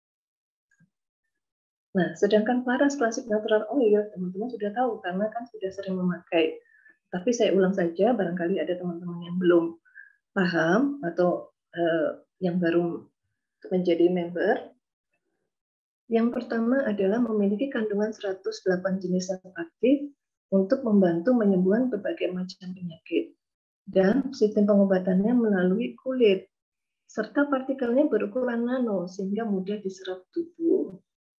Nah, sedangkan Paras Classic Natural Oil, teman-teman sudah tahu karena kan sudah sering memakai. Tapi saya ulang saja, barangkali ada teman-teman yang belum paham atau eh, yang baru menjadi member. Yang pertama adalah memiliki kandungan seratus delapan jenis zat aktif untuk membantu menyembuhkan berbagai macam penyakit. Dan sistem pengobatannya melalui kulit, serta partikelnya berukuran nano sehingga mudah diserap tubuh.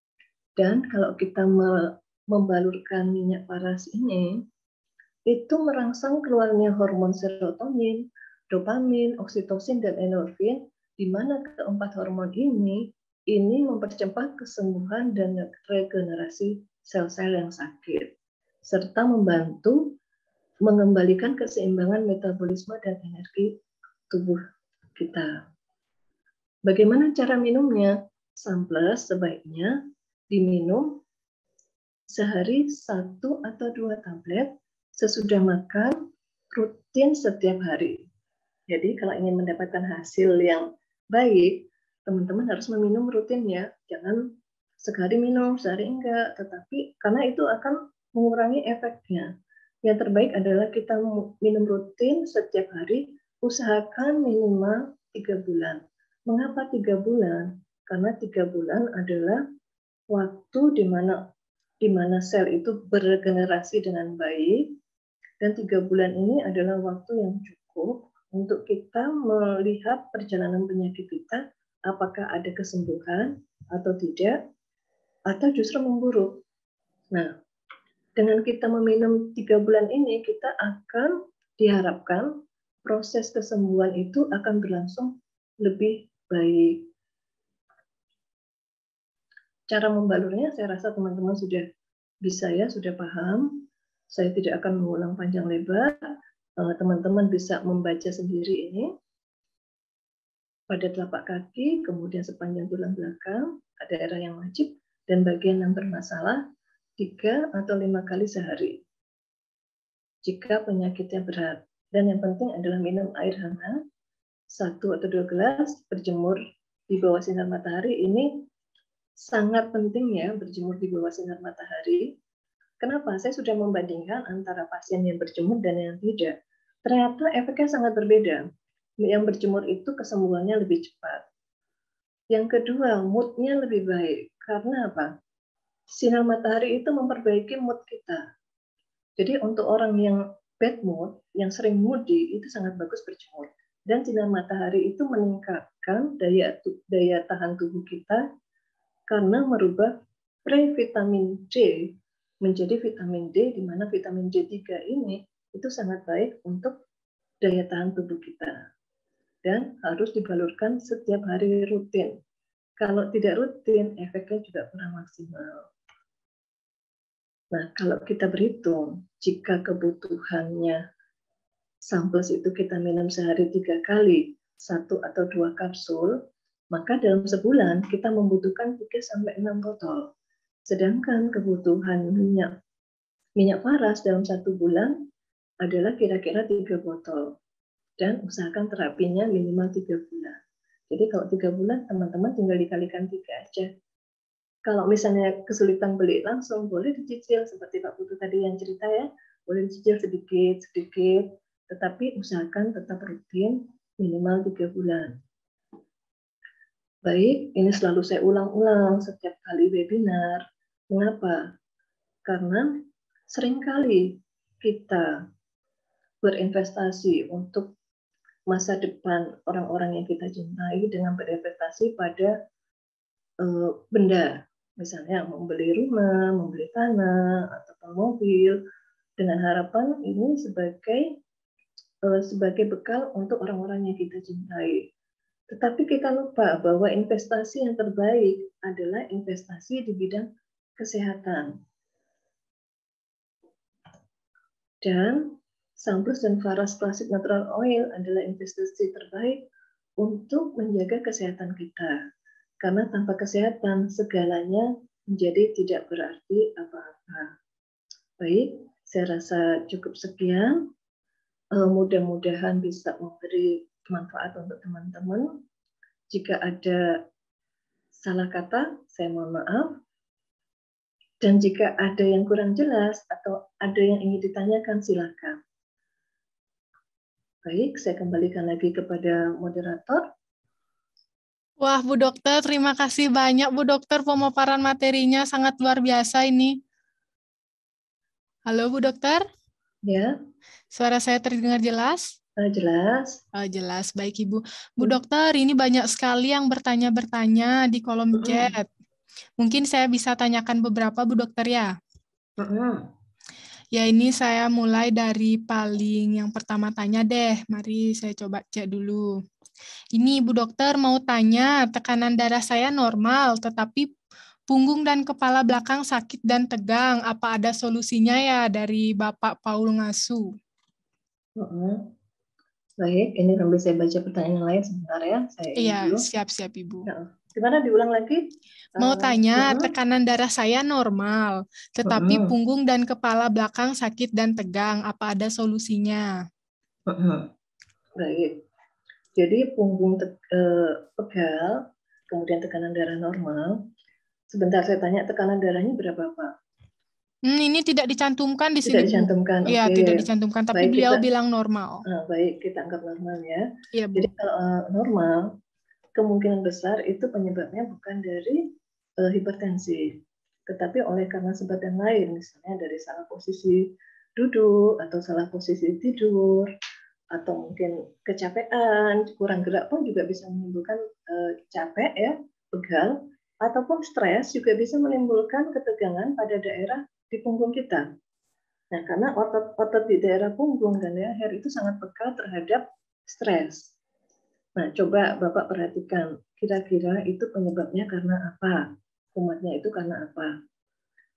Dan kalau kita membalurkan minyak paras ini, itu merangsang keluarnya hormon serotonin, dopamin, oksitosin, dan endorfin, di mana keempat hormon ini ini mempercepat kesembuhan dan regenerasi sel-sel yang sakit, serta membantu mengembalikan keseimbangan metabolisme dan energi tubuh kita. Bagaimana cara minumnya? Sunplus sebaiknya diminum sehari satu atau dua tablet sesudah makan rutin setiap hari. Jadi kalau ingin mendapatkan hasil yang baik, teman-teman harus meminum rutin ya. Jangan sekali minum, sehari enggak. Tetapi karena itu akan mengurangi efeknya. Yang terbaik adalah kita minum rutin setiap hari, usahakan minimal tiga bulan. Mengapa tiga bulan? Karena tiga bulan adalah waktu di mana di mana sel itu beregenerasi dengan baik, dan tiga bulan ini adalah waktu yang cukup untuk kita melihat perjalanan penyakit kita, apakah ada kesembuhan atau tidak, atau justru memburuk. Nah, dengan kita meminum tiga bulan ini, kita akan diharapkan proses kesembuhan itu akan berlangsung lebih baik. Cara membalurnya saya rasa teman-teman sudah bisa ya, sudah paham. Saya tidak akan mengulang panjang lebar. Teman-teman bisa membaca sendiri ini. Pada telapak kaki, kemudian sepanjang tulang belakang, ada daerah yang wajib, dan bagian yang bermasalah tiga atau lima kali sehari. Jika penyakitnya berat. Dan yang penting adalah minum air hangat, satu atau dua gelas, berjemur di bawah sinar matahari. Ini sangat penting ya, berjemur di bawah sinar matahari. Kenapa? Saya sudah membandingkan antara pasien yang berjemur dan yang tidak. Ternyata efeknya sangat berbeda. Yang berjemur itu kesembuhannya lebih cepat. Yang kedua, mood-nya lebih baik. Karena apa? Sinar matahari itu memperbaiki mood kita. Jadi untuk orang yang bad mood, yang sering moody, itu sangat bagus berjemur. Dan sinar matahari itu meningkatkan daya, daya tahan tubuh kita karena merubah pre-vitamin D menjadi vitamin D, di mana vitamin D tiga ini itu sangat baik untuk daya tahan tubuh kita. Dan harus dibalurkan setiap hari rutin. Kalau tidak rutin, efeknya juga kurang maksimal. Nah, kalau kita berhitung, jika kebutuhannya samples itu kita minum sehari tiga kali, satu atau dua kapsul, maka dalam sebulan kita membutuhkan tiga sampai enam botol. Sedangkan kebutuhan minyak minyak paras dalam satu bulan adalah kira-kira tiga botol. Dan usahakan terapinya minimal tiga bulan. Jadi kalau tiga bulan, teman-teman tinggal dikalikan tiga aja. Kalau misalnya kesulitan beli langsung, boleh dicicil. Seperti Pak Putu tadi yang cerita ya, boleh dicicil sedikit-sedikit, tetapi usahakan tetap rutin minimal tiga bulan. Baik, ini selalu saya ulang-ulang setiap kali webinar. Mengapa? Karena seringkali kita berinvestasi untuk masa depan orang-orang yang kita cintai dengan berinvestasi pada uh, benda, misalnya membeli rumah, membeli tanah, ataupun mobil, dengan harapan ini sebagai uh, sebagai bekal untuk orang-orang yang kita cintai. Tetapi kita lupa bahwa investasi yang terbaik adalah investasi di bidang kesehatan. Dan Samples dan Faras Classic Natural Oil adalah investasi terbaik untuk menjaga kesehatan kita. Karena tanpa kesehatan, segalanya menjadi tidak berarti apa-apa. Baik, saya rasa cukup sekian. Mudah-mudahan bisa memberi manfaat untuk teman-teman. Jika ada salah kata, saya mohon maaf. Dan jika ada yang kurang jelas atau ada yang ingin ditanyakan, silakan. Baik, saya kembalikan lagi kepada moderator. Wah, Bu Dokter, terima kasih banyak Bu Dokter, pemaparan materinya sangat luar biasa ini. Halo Bu Dokter? Ya. Suara saya terdengar jelas? Uh, jelas. Oh, jelas, baik Ibu. Bu hmm. Dokter, ini banyak sekali yang bertanya-bertanya di kolom chat. Mungkin saya bisa tanyakan beberapa Bu Dokter ya? Hmm. Ya, ini saya mulai dari paling yang pertama tanya deh. Mari saya coba cek dulu. Ini Bu Dokter mau tanya, tekanan darah saya normal, tetapi punggung dan kepala belakang sakit dan tegang. Apa ada solusinya ya dari Bapak Paul Ngasu? Uh-uh. Baik, ini sambil saya baca pertanyaan lain sebentar ya. Saya iya, siap-siap Ibu. Nah, gimana diulang lagi? Mau uh, tanya, uh-uh. tekanan darah saya normal, tetapi uh-uh. punggung dan kepala belakang sakit dan tegang. Apa ada solusinya? Uh-uh. Baik. Jadi punggung te- uh, pegal, kemudian tekanan darah normal. Sebentar saya tanya, tekanan darahnya berapa Pak? Hmm, ini tidak dicantumkan di tidak sini. Dicantumkan. Iya, okay. tidak dicantumkan, tapi baik, beliau kita, bilang normal. Uh, baik, kita anggap normal ya. Iya, Bu. Jadi kalau uh, normal, kemungkinan besar itu penyebabnya bukan dari uh, hipertensi, tetapi oleh karena sebab yang lain, misalnya dari salah posisi duduk, atau salah posisi tidur, atau mungkin kecapean, kurang gerak pun juga bisa menimbulkan uh, capek ya, pegal, ataupun stres juga bisa menimbulkan ketegangan pada daerah di punggung kita. Nah, karena otot-otot di daerah punggung dan leher itu sangat peka terhadap stres. Nah, coba Bapak perhatikan, kira-kira itu penyebabnya karena apa? Kumatnya itu karena apa?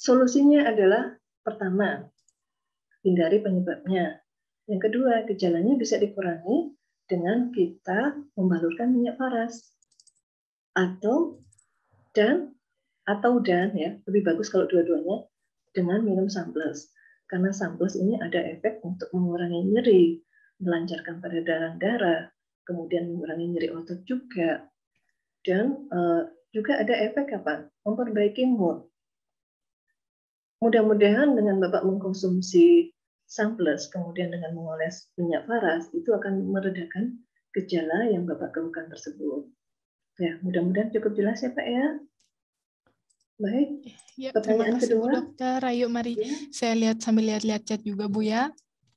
Solusinya adalah pertama, hindari penyebabnya. Yang kedua, gejalanya bisa dikurangi dengan kita membalurkan minyak paras. Atau dan atau dan ya, lebih bagus kalau dua-duanya dengan minum Samples. Karena Samples ini ada efek untuk mengurangi nyeri, melancarkan peredaran darah, kemudian mengurangi nyeri otot juga. Dan uh, juga ada efek apa? Memperbaiki mood. Mudah-mudahan dengan Bapak mengkonsumsi Samples, kemudian dengan mengoles minyak paras, itu akan meredakan gejala yang Bapak keluhkan tersebut. Ya, mudah-mudahan cukup jelas ya Pak ya. Baik. Ya, Pertanyaan terima kasih kedua. Bu Dokter. Ayo mari ya. Saya lihat sambil lihat-lihat chat juga Bu ya.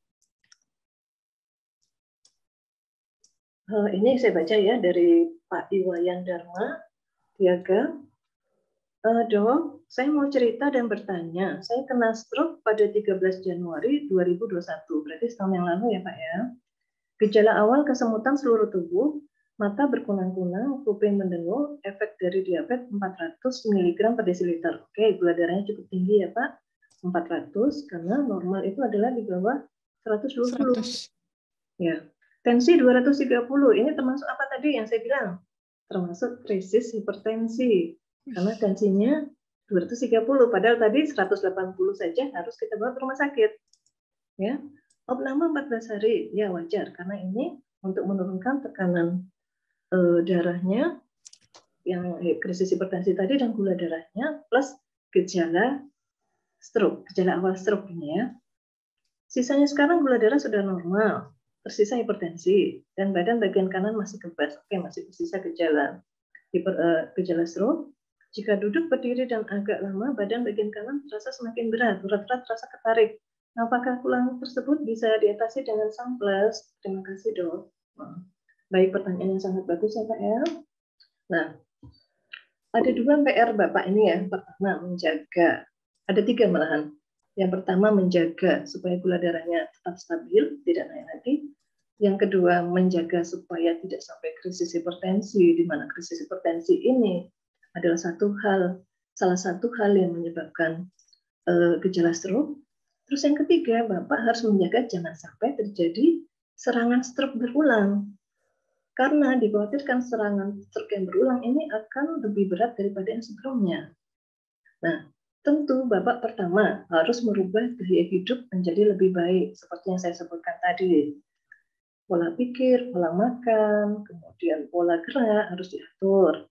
Uh, ini saya baca ya dari Pak Iwayan Dharma Tiaga. Uh, dok, saya mau cerita dan bertanya. Saya kena stroke pada tiga belas Januari dua ribu dua puluh satu, berarti setahun yang lalu ya Pak ya. Gejala awal kesemutan seluruh tubuh, mata berkunang-kunang, kuping mendengung, efek dari diabetes empat ratus miligram per desiliter. Oke, gula darahnya cukup tinggi ya Pak, empat ratus, karena normal itu adalah di bawah seratus dua puluh. seratus. Ya. Tensi dua ratus tiga puluh, ini termasuk apa tadi yang saya bilang? Termasuk krisis hipertensi. Karena tensinya dua ratus tiga puluh, padahal tadi seratus delapan puluh saja harus kita bawa ke rumah sakit. Ya. Opname empat belas hari, ya wajar. Karena ini untuk menurunkan tekanan eh, darahnya, yang krisis hipertensi tadi, dan gula darahnya, plus gejala stroke, gejala awal stroke ini ya. Sisanya sekarang gula darah sudah normal. Tersisa hipertensi, dan badan bagian kanan masih kebas. Oke, masih tersisa gejala hiper, uh, gejala stroke. Jika duduk, berdiri, dan agak lama, badan bagian kanan terasa semakin berat, urat-urat terasa ketarik. Apakah keluhan tersebut bisa diatasi dengan Samples? Terima kasih, dok. Baik, pertanyaan yang sangat bagus ya Pak ya. Nah, ada dua P R Bapak ini ya. Pertama, menjaga. Ada tiga malahan. Yang pertama, menjaga supaya gula darahnya tetap stabil, tidak naik lagi. Yang kedua, menjaga supaya tidak sampai krisis hipertensi, di mana krisis hipertensi ini adalah satu hal, salah satu hal yang menyebabkan uh, gejala stroke. Terus yang ketiga, Bapak harus menjaga jangan sampai terjadi serangan stroke berulang. Karena dikhawatirkan serangan stroke yang berulang ini akan lebih berat daripada yang sebelumnya. Nah, tentu Bapak pertama harus merubah gaya hidup menjadi lebih baik, seperti yang saya sebutkan tadi. Pola pikir, pola makan, kemudian pola gerak harus diatur.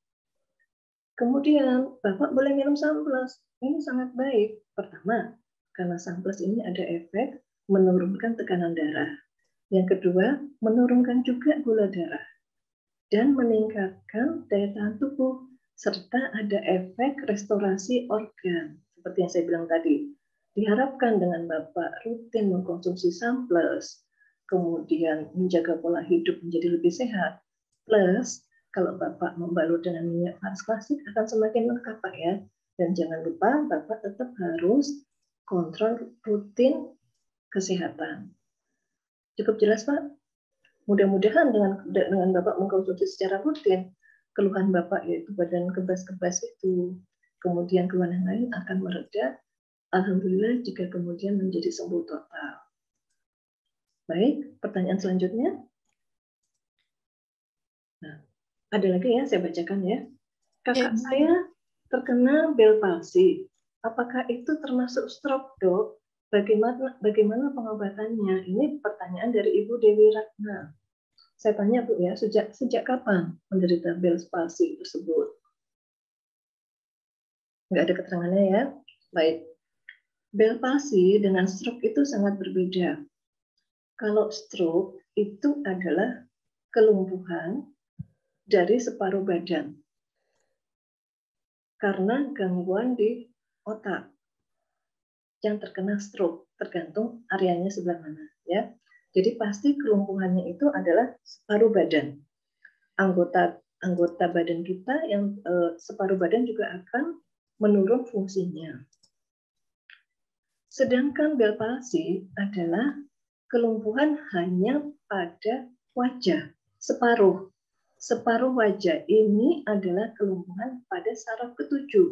Kemudian Bapak boleh minum Samples, ini sangat baik. Pertama, karena Samples ini ada efek menurunkan tekanan darah. Yang kedua, menurunkan juga gula darah. Dan meningkatkan daya tahan tubuh, serta ada efek restorasi organ. Seperti yang saya bilang tadi, diharapkan dengan Bapak rutin mengkonsumsi Samples, kemudian menjaga pola hidup menjadi lebih sehat, plus kalau Bapak membalut dengan minyak paras klasik akan semakin lengkap Pak ya. Dan jangan lupa Bapak tetap harus kontrol rutin kesehatan. Cukup jelas Pak? Mudah-mudahan dengan dengan Bapak mengkonsumsi secara rutin, keluhan Bapak yaitu badan kebas-kebas itu, kemudian keluhan yang lain akan mereda. Alhamdulillah jika kemudian menjadi sembuh total. Baik, pertanyaan selanjutnya. Nah, ada lagi ya, saya bacakan ya. Kakak ya, saya terkena Bell palsy. Apakah itu termasuk stroke, dok? Bagaimana bagaimana pengobatannya? Ini pertanyaan dari Ibu Dewi Ratna. Saya tanya Bu ya, sejak sejak kapan menderita Bell palsy tersebut? Nggak ada keterangannya ya. Baik. Bell palsy dengan stroke itu sangat berbeda. Kalau stroke itu adalah kelumpuhan dari separuh badan karena gangguan di otak yang terkena stroke, tergantung areanya sebelah mana ya. Jadi pasti kelumpuhannya itu adalah separuh badan. Anggota anggota badan kita yang eh, separuh badan juga akan menurun fungsinya. Sedangkan Bell palsy adalah kelumpuhan hanya pada wajah, separuh. Separuh wajah ini adalah kelumpuhan pada saraf ketujuh.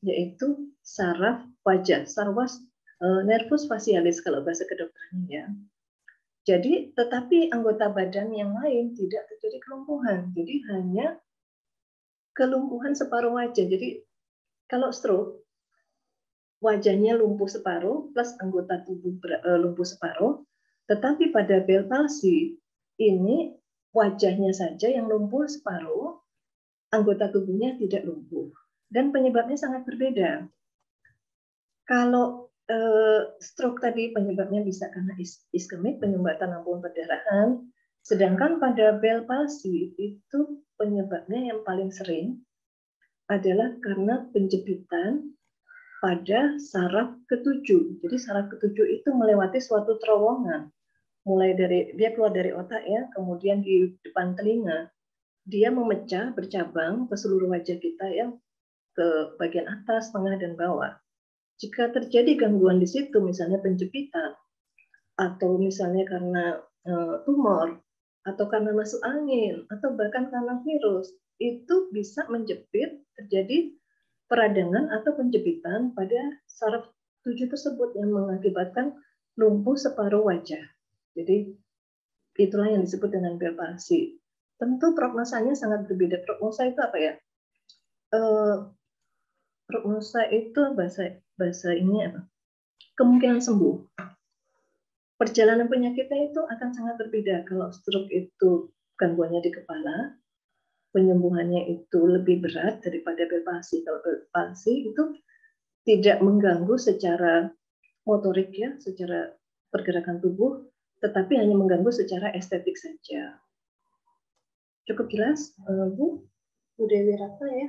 yaitu saraf wajah, sarwas uh, nervus facialis kalau bahasa kedokterannya ya. Jadi, tetapi anggota badan yang lain tidak terjadi kelumpuhan. Jadi hanya kelumpuhan separuh wajah. Jadi kalau stroke, wajahnya lumpuh separuh plus anggota tubuh lumpuh separuh. Tetapi pada Bell palsy ini wajahnya saja yang lumpuh separuh, anggota tubuhnya tidak lumpuh. Dan penyebabnya sangat berbeda. Kalau stroke tadi penyebabnya bisa karena iskemik, penyumbatan lambung perdarahan, sedangkan pada Bell palsy itu penyebabnya yang paling sering adalah karena penjepitan pada saraf ketujuh. Jadi saraf ketujuh itu melewati suatu terowongan, mulai dari dia keluar dari otak ya, kemudian di depan telinga, dia memecah bercabang ke seluruh wajah kita ya, ke bagian atas, tengah dan bawah. Jika terjadi gangguan di situ, misalnya penjepitan, atau misalnya karena uh, tumor, atau karena masuk angin, atau bahkan karena virus, itu bisa menjepit, terjadi peradangan atau penjepitan pada saraf tujuh tersebut yang mengakibatkan lumpuh separuh wajah. Jadi itulah yang disebut dengan Bell palsy. Tentu prognosanya sangat berbeda. Prognosa itu apa ya? Uh, prognosa itu bahasa bahasa ini apa? Kemungkinan sembuh. Perjalanan penyakitnya itu akan sangat berbeda. Kalau stroke itu gangguannya di kepala, penyembuhannya itu lebih berat daripada Bell palsy. Kalau Bell palsy itu tidak mengganggu secara motorik ya, secara pergerakan tubuh, tetapi hanya mengganggu secara estetik saja. Cukup jelas, Bu? Bu Dewi Ratna ya?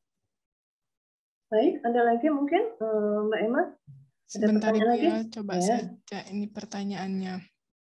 Baik, ada lagi mungkin Mbak Emma? Sebentar Ibu ya, coba ya. saja ini pertanyaannya.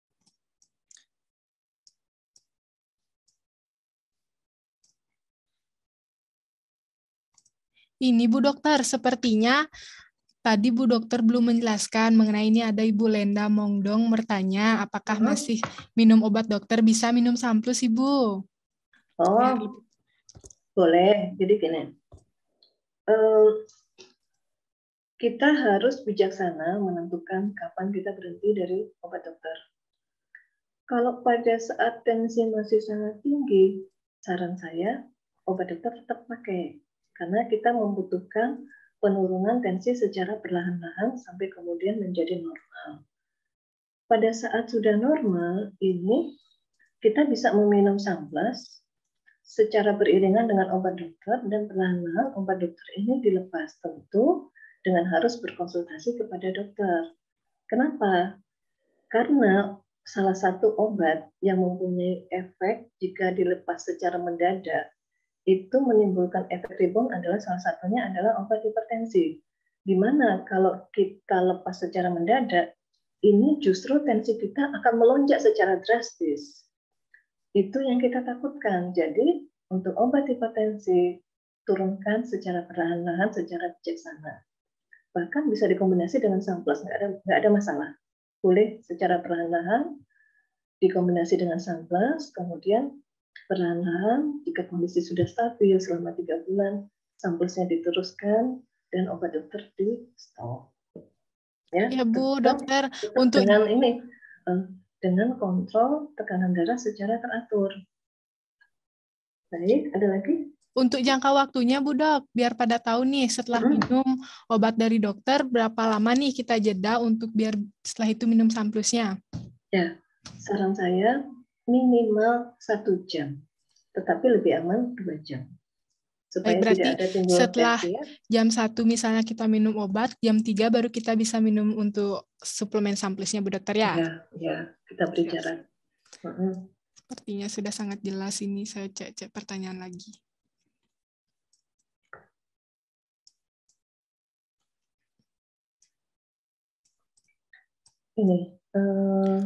Ini Bu Dokter, sepertinya tadi Bu Dokter belum menjelaskan mengenai ini. Ada Ibu Lenda Mongdong bertanya, apakah uh-huh. masih minum obat dokter, bisa minum Samplus Ibu? Oh, ya. Boleh. Jadi gini, uh, kita harus bijaksana menentukan kapan kita berhenti dari obat dokter. Kalau pada saat tensi masih sangat tinggi, saran saya obat dokter tetap pakai. Karena kita membutuhkan penurunan tensi secara perlahan-lahan sampai kemudian menjadi normal. Pada saat sudah normal, ini kita bisa meminum Samplas secara beriringan dengan obat dokter, dan perlahan-lahan obat dokter ini dilepas. Tentu dengan harus berkonsultasi kepada dokter. Kenapa? Karena salah satu obat yang mempunyai efek jika dilepas secara mendadak itu menimbulkan efek rebound adalah salah satunya adalah obat hipertensi. Di mana kalau kita lepas secara mendadak, ini justru tensi kita akan melonjak secara drastis. Itu yang kita takutkan. Jadi untuk obat hipertensi turunkan secara perlahan-lahan, secara bijaksana. Bahkan bisa dikombinasi dengan Samplas, nggak ada, nggak ada masalah. Boleh secara perlahan-lahan dikombinasi dengan Samplas, kemudian perlahan-lahan jika kondisi sudah stabil selama tiga bulan, Samplasnya diteruskan dan obat dokter di stop. Ya, ya Bu Dokter, untuk dengan ini dengan kontrol tekanan darah secara teratur. Baik, ada lagi? Untuk jangka waktunya Bu Dok, biar pada tahu nih setelah hmm. minum obat dari dokter, berapa lama nih kita jeda untuk biar setelah itu minum Samplusnya? Ya, saran saya minimal satu jam, tetapi lebih aman dua jam. Supaya Baik, berarti tidak ada timbul setelah tensi, ya. jam satu misalnya kita minum obat, jam tiga baru kita bisa minum untuk suplemen Samplusnya Bu Dokter ya? Ya, ya kita beri jarak. Uh-uh. Sepertinya sudah sangat jelas ini, saya cek-cek pertanyaan lagi. Ini, uh,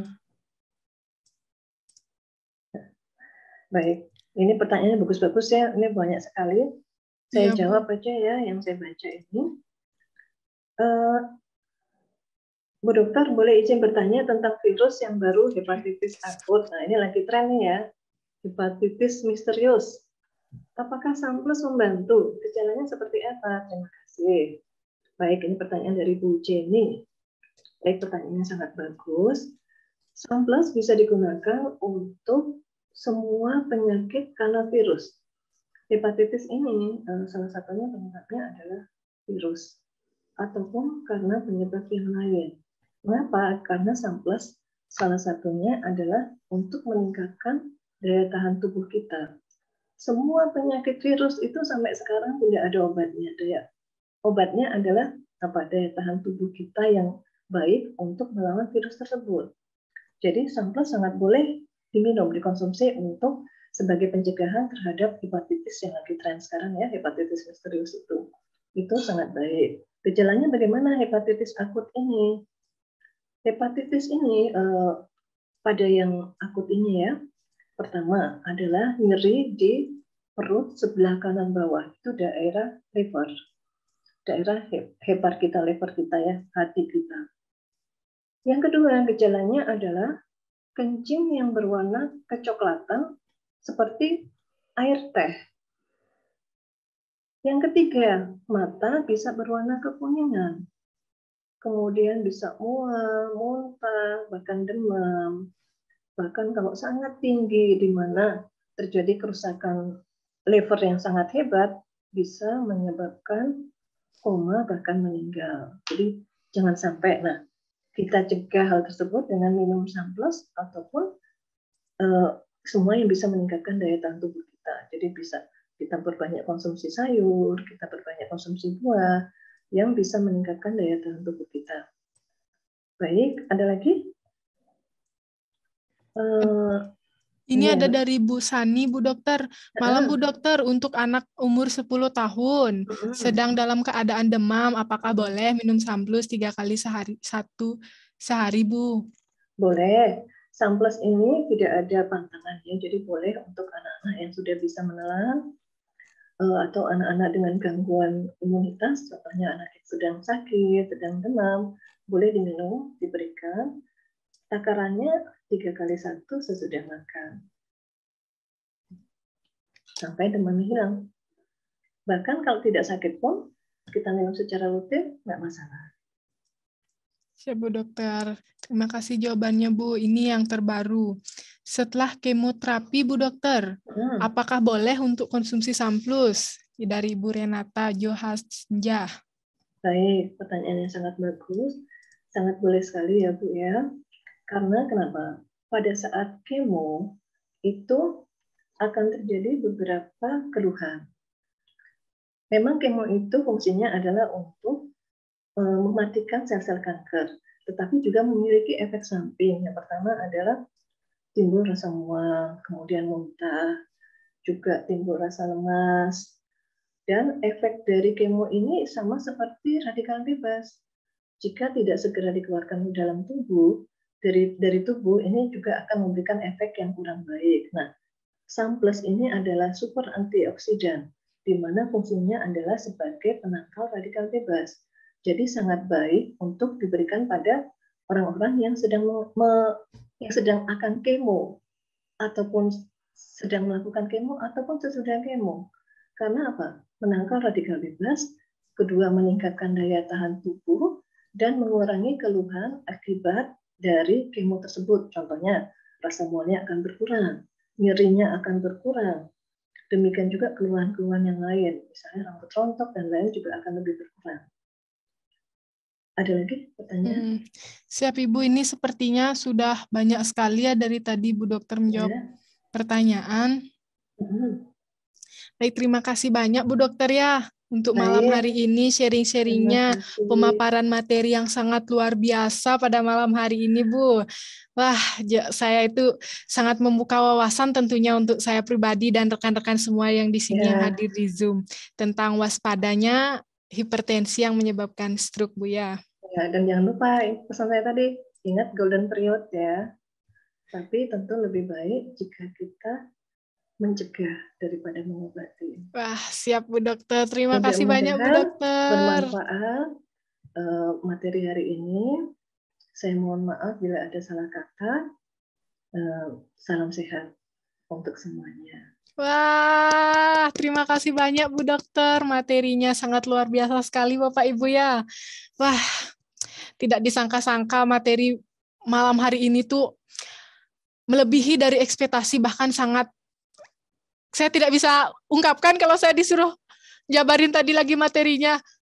baik. Ini pertanyaannya bagus-bagus ya. Ini banyak sekali. Saya ya, jawab Bu. aja ya yang saya baca ini. Uh, Bu Dokter, boleh izin bertanya tentang virus yang baru hepatitis akut. Nah, ini lagi tren nih ya. Hepatitis misterius. Apakah Sunplus membantu? Gejalanya seperti apa? Terima kasih. Baik, ini pertanyaan dari Bu Jenny. Baik, pertanyaannya sangat bagus. Sunplus bisa digunakan untuk semua penyakit karena virus. Hepatitis ini salah satunya penyebabnya adalah virus ataupun karena penyebab yang lain. Mengapa? Karena Sunplus salah satunya adalah untuk meningkatkan daya tahan tubuh kita. Semua penyakit virus itu sampai sekarang tidak ada obatnya. Daya obatnya adalah apa? Daya tahan tubuh kita yang baik untuk melawan virus tersebut. Jadi Sunplus sangat boleh diminum, dikonsumsi untuk sebagai pencegahan terhadap hepatitis yang lagi tren sekarang ya, hepatitis misterius itu. Itu sangat baik. Gejalanya bagaimana hepatitis akut ini? Hepatitis ini eh, pada yang akut ini ya, pertama adalah nyeri di perut sebelah kanan bawah, itu daerah lever, daerah hepar kita, lever kita ya, hati kita. Yang kedua, gejalanya adalah kencing yang berwarna kecoklatan seperti air teh. Yang ketiga, mata bisa berwarna kekuningan. Kemudian bisa mual, muntah, bahkan demam. Bahkan kalau sangat tinggi, di mana terjadi kerusakan lever yang sangat hebat, bisa menyebabkan koma, bahkan meninggal. Jadi jangan sampai. Nah, kita cegah hal tersebut dengan minum Sunplus ataupun uh, semua yang bisa meningkatkan daya tahan tubuh kita. Jadi bisa kita perbanyak konsumsi sayur, kita perbanyak konsumsi buah yang bisa meningkatkan daya tahan tubuh kita. Baik, ada lagi? Uh, Ini ya. ada dari Bu Sani, Bu Dokter. Malam Bu Dokter, untuk anak umur sepuluh tahun, uh, sedang dalam keadaan demam, apakah uh, boleh minum Sunplus tiga kali sehari, satu sehari Bu? Boleh. Sunplus ini tidak ada pantangannya, jadi boleh untuk anak-anak yang sudah bisa menelan, uh, atau anak-anak dengan gangguan imunitas, contohnya anak yang sedang sakit, sedang demam, boleh diminum, diberikan. Takarannya tiga kali satu sesudah makan. Sampai demam hilang. Bahkan kalau tidak sakit pun, kita minum secara rutin, nggak masalah. Siap Bu Dokter. Terima kasih jawabannya Bu. Ini yang terbaru. Setelah kemoterapi Bu Dokter, hmm. apakah boleh untuk konsumsi Sunplus? Dari Ibu Renata Johasjah. Baik, pertanyaannya sangat bagus. Sangat boleh sekali ya Bu ya. Karena kenapa? Pada saat kemo itu akan terjadi beberapa keluhan. Memang kemo itu fungsinya adalah untuk uh, mematikan sel-sel kanker, tetapi juga memiliki efek samping. Yang pertama adalah timbul rasa mual, kemudian muntah, juga timbul rasa lemas. Dan efek dari kemo ini sama seperti radikal bebas. Jika tidak segera dikeluarkan di dalam tubuh, dari dari tubuh ini juga akan memberikan efek yang kurang baik. Nah, Sunplus ini adalah super antioksidan, di mana fungsinya adalah sebagai penangkal radikal bebas. Jadi sangat baik untuk diberikan pada orang-orang yang sedang me, yang sedang akan kemo, ataupun sedang melakukan kemo, ataupun sesudah kemo. Karena apa? Menangkal radikal bebas, kedua meningkatkan daya tahan tubuh, dan mengurangi keluhan akibat dari kemo tersebut. Contohnya, rasa mualnya akan berkurang, nyerinya akan berkurang. Demikian juga keluhan-keluhan yang lain, misalnya rambut rontok dan lain juga akan lebih berkurang. Ada lagi pertanyaan? Hmm, siap Ibu, ini sepertinya sudah banyak sekali ya dari tadi Bu Dokter menjawab ya. pertanyaan. Hmm. Baik, terima kasih banyak Bu Dokter ya. Untuk malam hari ini sharing-sharingnya, pemaparan materi yang sangat luar biasa pada malam hari ini, Bu. Wah, saya itu sangat membuka wawasan tentunya untuk saya pribadi dan rekan-rekan semua yang di sini ya. yang hadir di Zoom. Tentang waspadanya hipertensi yang menyebabkan stroke, Bu ya. Ya, dan jangan lupa pesan saya tadi, ingat golden period ya. Tapi tentu lebih baik jika kita mencegah daripada mengobati. Wah, siap Bu Dokter. Terima kasih banyak Bu Dokter. Bermanfaat uh, materi hari ini. Saya mohon maaf bila ada salah kata. Uh, salam sehat untuk semuanya. Wah, terima kasih banyak Bu Dokter. Materinya sangat luar biasa sekali Bapak Ibu ya. Wah, tidak disangka-sangka materi malam hari ini tuh melebihi dari ekspektasi, bahkan sangat, saya tidak bisa ungkapkan kalau saya disuruh jabarin tadi lagi materinya.